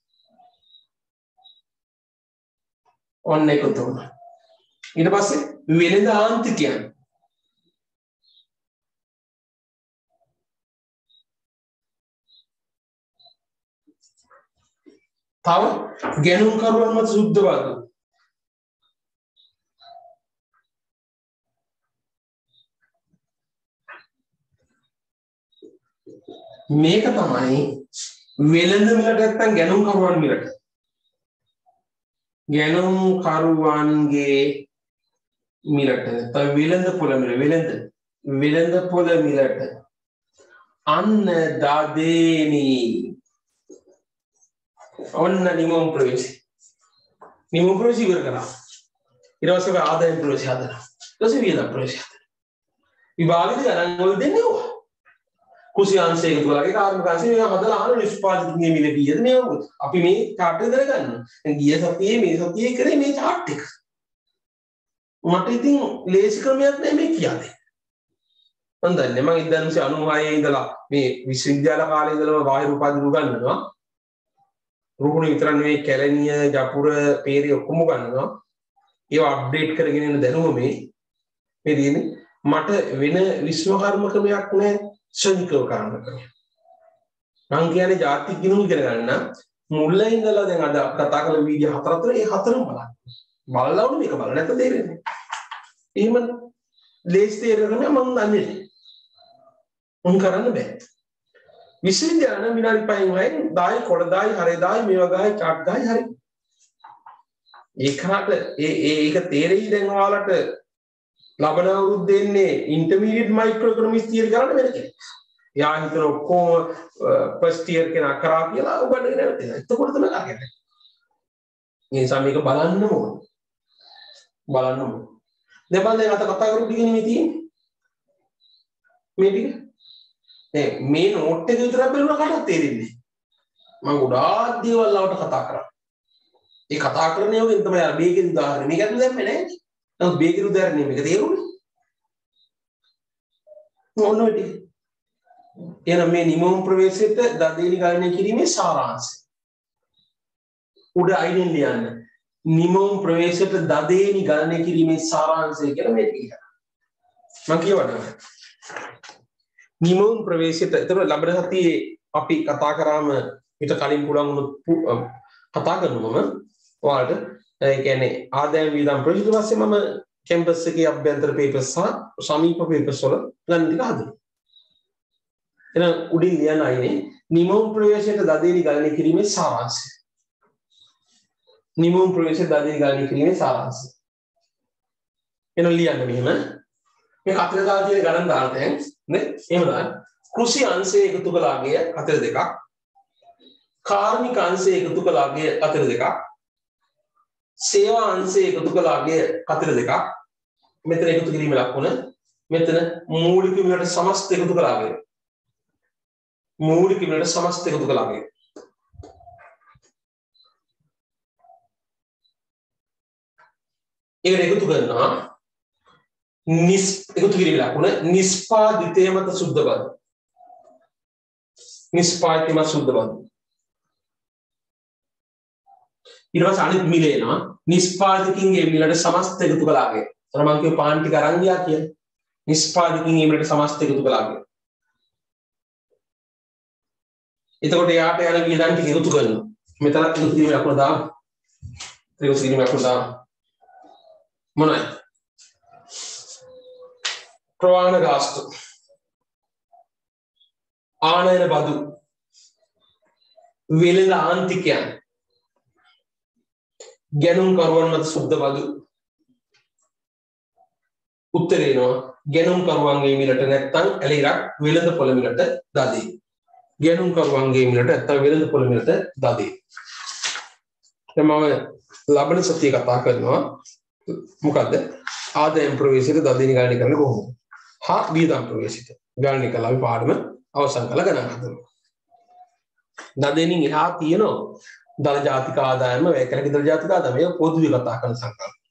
ඔන්න එකතු වුණා. ඊට පස්සේ වෙළඳ ආන්තිකයන් තව ගැනුම්කරුවන් මත සුද්ධ බදු මේක තමයි වෙළඳ මිලට නැත්නම් ගැනුම්කරුවන් මිලට ගැනුම්කරුවන්ගේ මිලට නැත්නම් වෙළඳ පොළ මිලට අන්න දදේනි ඔන්න නිමෝම් ප්‍රවේශය ඉවර කරා. ඊට පස්සේ ආදායම් ප්‍රවේශය හදනවා. ඊට පස්සේ වියදම් ප්‍රවේශය හදනවා. විභාගෙට ගණන් වල දෙන්නේ ඕවා. කුසි අංශය එකතු කරලා කාර්මික අංශය මේවා හදලා අහන නිෂ්පාදිතකයේ මිල කීයද මේවා අපි මේ chart එක දරගන්න. දැන් ගිය සතියේ මේ සතියේ කරේ මේ chart එක. මට ඉතින් ලේසි ක්‍රමයක් නෑ මේ කියන්නේ. මම දන්නේ මම 1996 ඉඳලා මේ විශ්වවිද්‍යාල කාලේ ඉඳලම බාහිර උපාධි උගන්වනවා. රුහුණු විතර නෙවෙයි කැලණිය, ජපුර, පේරි ඔක්කොම උගන්වනවා. ඒවා අප්ඩේට් කරගෙන යන දැනුම මේ තියෙන්නේ. මට වෙන විශ්වකර්ම ක්‍රමයක් නෑ. ශනිකව කරන්න ක්‍රමයක්. මම කියන්නේ ජාතික ගිණුම් ඉගෙන ගන්න මුල ඉඳලා දැන් අද කතා කරන වීඩියෝ හතර අතර ඒ හතරම බලන්න. බලලා උනේ මේක බලන්න නැත්නම් තේරෙන්නේ නැහැ. එහෙම ලේසි තේරෙන්නේ මම දන්නේ නැහැ. උන් කරන්න බෑ. විශ්වවිද්‍යාල විනාඩි 5න් වයින් 10 කොට 10 හරි 10 මේවා ගායි චාට් ගායි හරි. ඒකට ඒක තේරෙයි දැන් ඔයාලට ලබන අවුරුද්දේ ඉන්නේ ඉන්ටර්මීඩියට් මයික්‍රෝ ඉකොනොමික්ස් තියරි කරන්න වෙන කෙනෙක්. යා හිතන ඔක්කොම ෆස්ට් ඉයර් කෙනා කරා කියලා උගන්නගෙන යනවා. එතකොට තමයි කරන්නේ. මේ නිසා මේක බලන්න ඕන. දැන් දැන් අත කතා කරපු ටිකනේ මේ තියෙන්නේ. මේ ටික. මේ නෝට් එක විතරක් බලනවා කාටවත් තේරෙන්නේ නැහැ. මම ගොඩාක් දේවල් වලට කතා කරා. ඒ කතා කරන යෝගෙන් තමයි අර මේකේ උදාහරණ. මේක ඇතුළේ දැම්මේ නැහැ. නමුත් මේකේ උදාහරණය මේක තේරුණේ. මොන වෙටි. එහෙනම් මේ නිමෝම් ප්‍රවේශයට දදේලි ගණනය කිරීමේ සාරාංශය. උඩ අයිඩෙන් ලියන්න. නිමෝම් ප්‍රවේශයට දදේලි ගණනය කිරීමේ සාරාංශය කියලා මේක කියනවා. මම කියවන්නම්. නිමෝම් ප්‍රවේශයට ඒතර ලබන සතියේ අපි කතා කරාම ඊට කලින් පුළුවන් වුණොත් කතා කරනවම ඔයාලට ඒ කියන්නේ ආදායම් වියදම් ප්‍රවේශ ඊට පස්සේ මම කැම්පස් එකේ අභ්‍යන්තර පේපර්ස් සහ සමීප පේපර්ස් වල ගණන් ටික හදනවා. එහෙනම් උඩින් ලියන්න ආයේ නිමෝම් ප්‍රවේශයට දදේලි ගණනය කිරීමේ සාරාංශය. නිමෝම් ප්‍රවේශයට දදේලි ගණනය කිරීමේ සාරාංශය. එහෙනම් ලියන්න මෙහෙම මේ කතර දාලා තියෙන ගණන් දාන්න දැන් නේ එහෙම දාන්න. කෘෂි අංශය එකතු කළාගේ අතර දෙකක්. කාර්මික අංශය එකතු කළාගේ අතර දෙකක්. සේවා අංශය එකතු කළාගේ අතර දෙකක්. මෙතන එකතු කිරීමේ ලකුණ මෙතන මූලික මිලට සමස්ත එකතු කළාගේ. මූලික මිලට සමස්ත එකතු කළාගේ. ඒකට එකතු කරනවා එකතු කිරීමේ ලකුණ නිස්පාදිතය මත සුද්ධ බදු. නිස්පාදිතය මත සුද්ධ බදු. ඊට පස්සේ අනිත් මිල එනවා නිස්පාදකින්ගේ මිලට සමස්ත එකතු කළාගේ. අර මම කියව පාන් ටික අරන් ගියා කියන්නේ. නිස්පාදකින්ගේ මිලට සමස්ත එකතු කළාගේ. එතකොට යාට යන වියදම් ටික එකතු කරනවා. මෙතන එකතු කිරීමේ ලකුණ දාන්න. එකතු කිරීමේ ලකුණ දාන්න. මොනවද? ප්‍රවාහන ගාස්තු. ආනයන බදු. වෙළඳ ආන්තිකයන්. ගැනුම්කරුවන් මත සුද්ධ බදු. උත්තරේ එනවා ගැනුම්කරුවන්ගේ මිලට නැත්තම් ඇලිරක් වෙළඳ පොළ මිලට දදේ. ගැනුම්කරුවන්ගේ මිලට නැත්තම් වෙළඳ පොළ මිලට දදේ. දැන් මම ලබන සතියේ කතා කරනවා මොකද්ද? ආදායම් ප්‍රවේශයට දදේනි ගණනය කරන්නේ කොහොමද? හා වියදම් ප්‍රවේශයට ගණනය කළා අපි පාඩම අවසන් කළා ගණන් හදනවා. දදේනින් එහා තියෙනවා දල ජාතික ආදායම වැය කළ දල ජාතික ආදායම පොදුවේ කතා කරන සංකල්ප.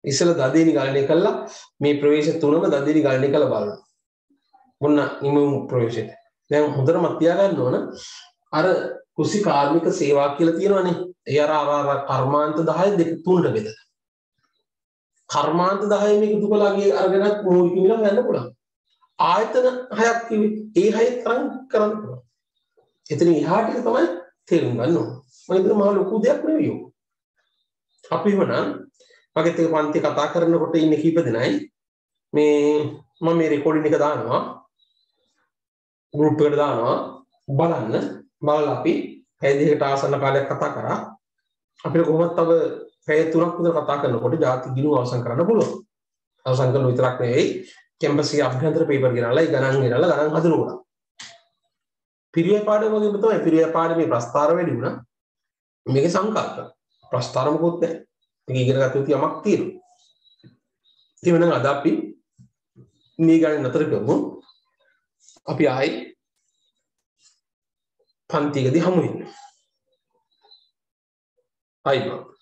ඉස්සෙල්ලා දදේනි ගණනය කළා මේ ප්‍රවේශ තුනම දදේනි ගණනය කළා බලන්න. මොන්න නිමමු ප්‍රවේශයට. දැන් හොඳට මතක තියාගන්න ඕන අර කුසි කාර්මික සේවා කියලා තියෙනවනේ. ඒ අර කර්මාන්ත 10 දෙක තුනට බෙදලා. කර්මාන්ත 10 මේක දුකලාගේ අරගෙනත් මූලික මිල ගන්න පුළුවන්. ආයතන 6ක් කිව්වේ. ඒ 6 තරම් කරන්න පුළුවන්. එතන එහාට තමයි තේරුම් ගන්න ඕන. මම හිතන මහ ලොකු දෙයක් නෙවෙයි ඔය. අපි වුණා මගෙත් එක පන්ති කතා කරනකොට ඉන්නේ කීප දෙනයි මේ මම මේ රෙකෝඩින් එක දානවා ගෲප් එකට දානවා බලන්න බලලා අපි පැය දෙකකට ආසන්න කාලයක් කතා කරා අපිට කොහොමද තව පැය 3ක් විතර කතා කරනකොට ಜಾති ගිණුම අවසන් කරන්න පුළුවන් අවසන් කරන විතරක් නෙවෙයි කැම්පස් එකේ අභ්‍යන්තර පේපර් ගෙනල්ලා ඒ ගණන් හදනකොට පිරිය පාඩම වගේම තමයි පිරිය පාඩමේ ප්‍රස්තාර වැඩි වුණා මේකේ සංකල්ප ප්‍රස්තාර මොකොත් නැහැ මේක ඉගෙන ගන්න යුතු යමක් තියෙනවා ඒ වෙනනම් අද අපි මේ ගණන් නතර කරමු අපි ආයි පන්තියකදී හමු වෙනවා.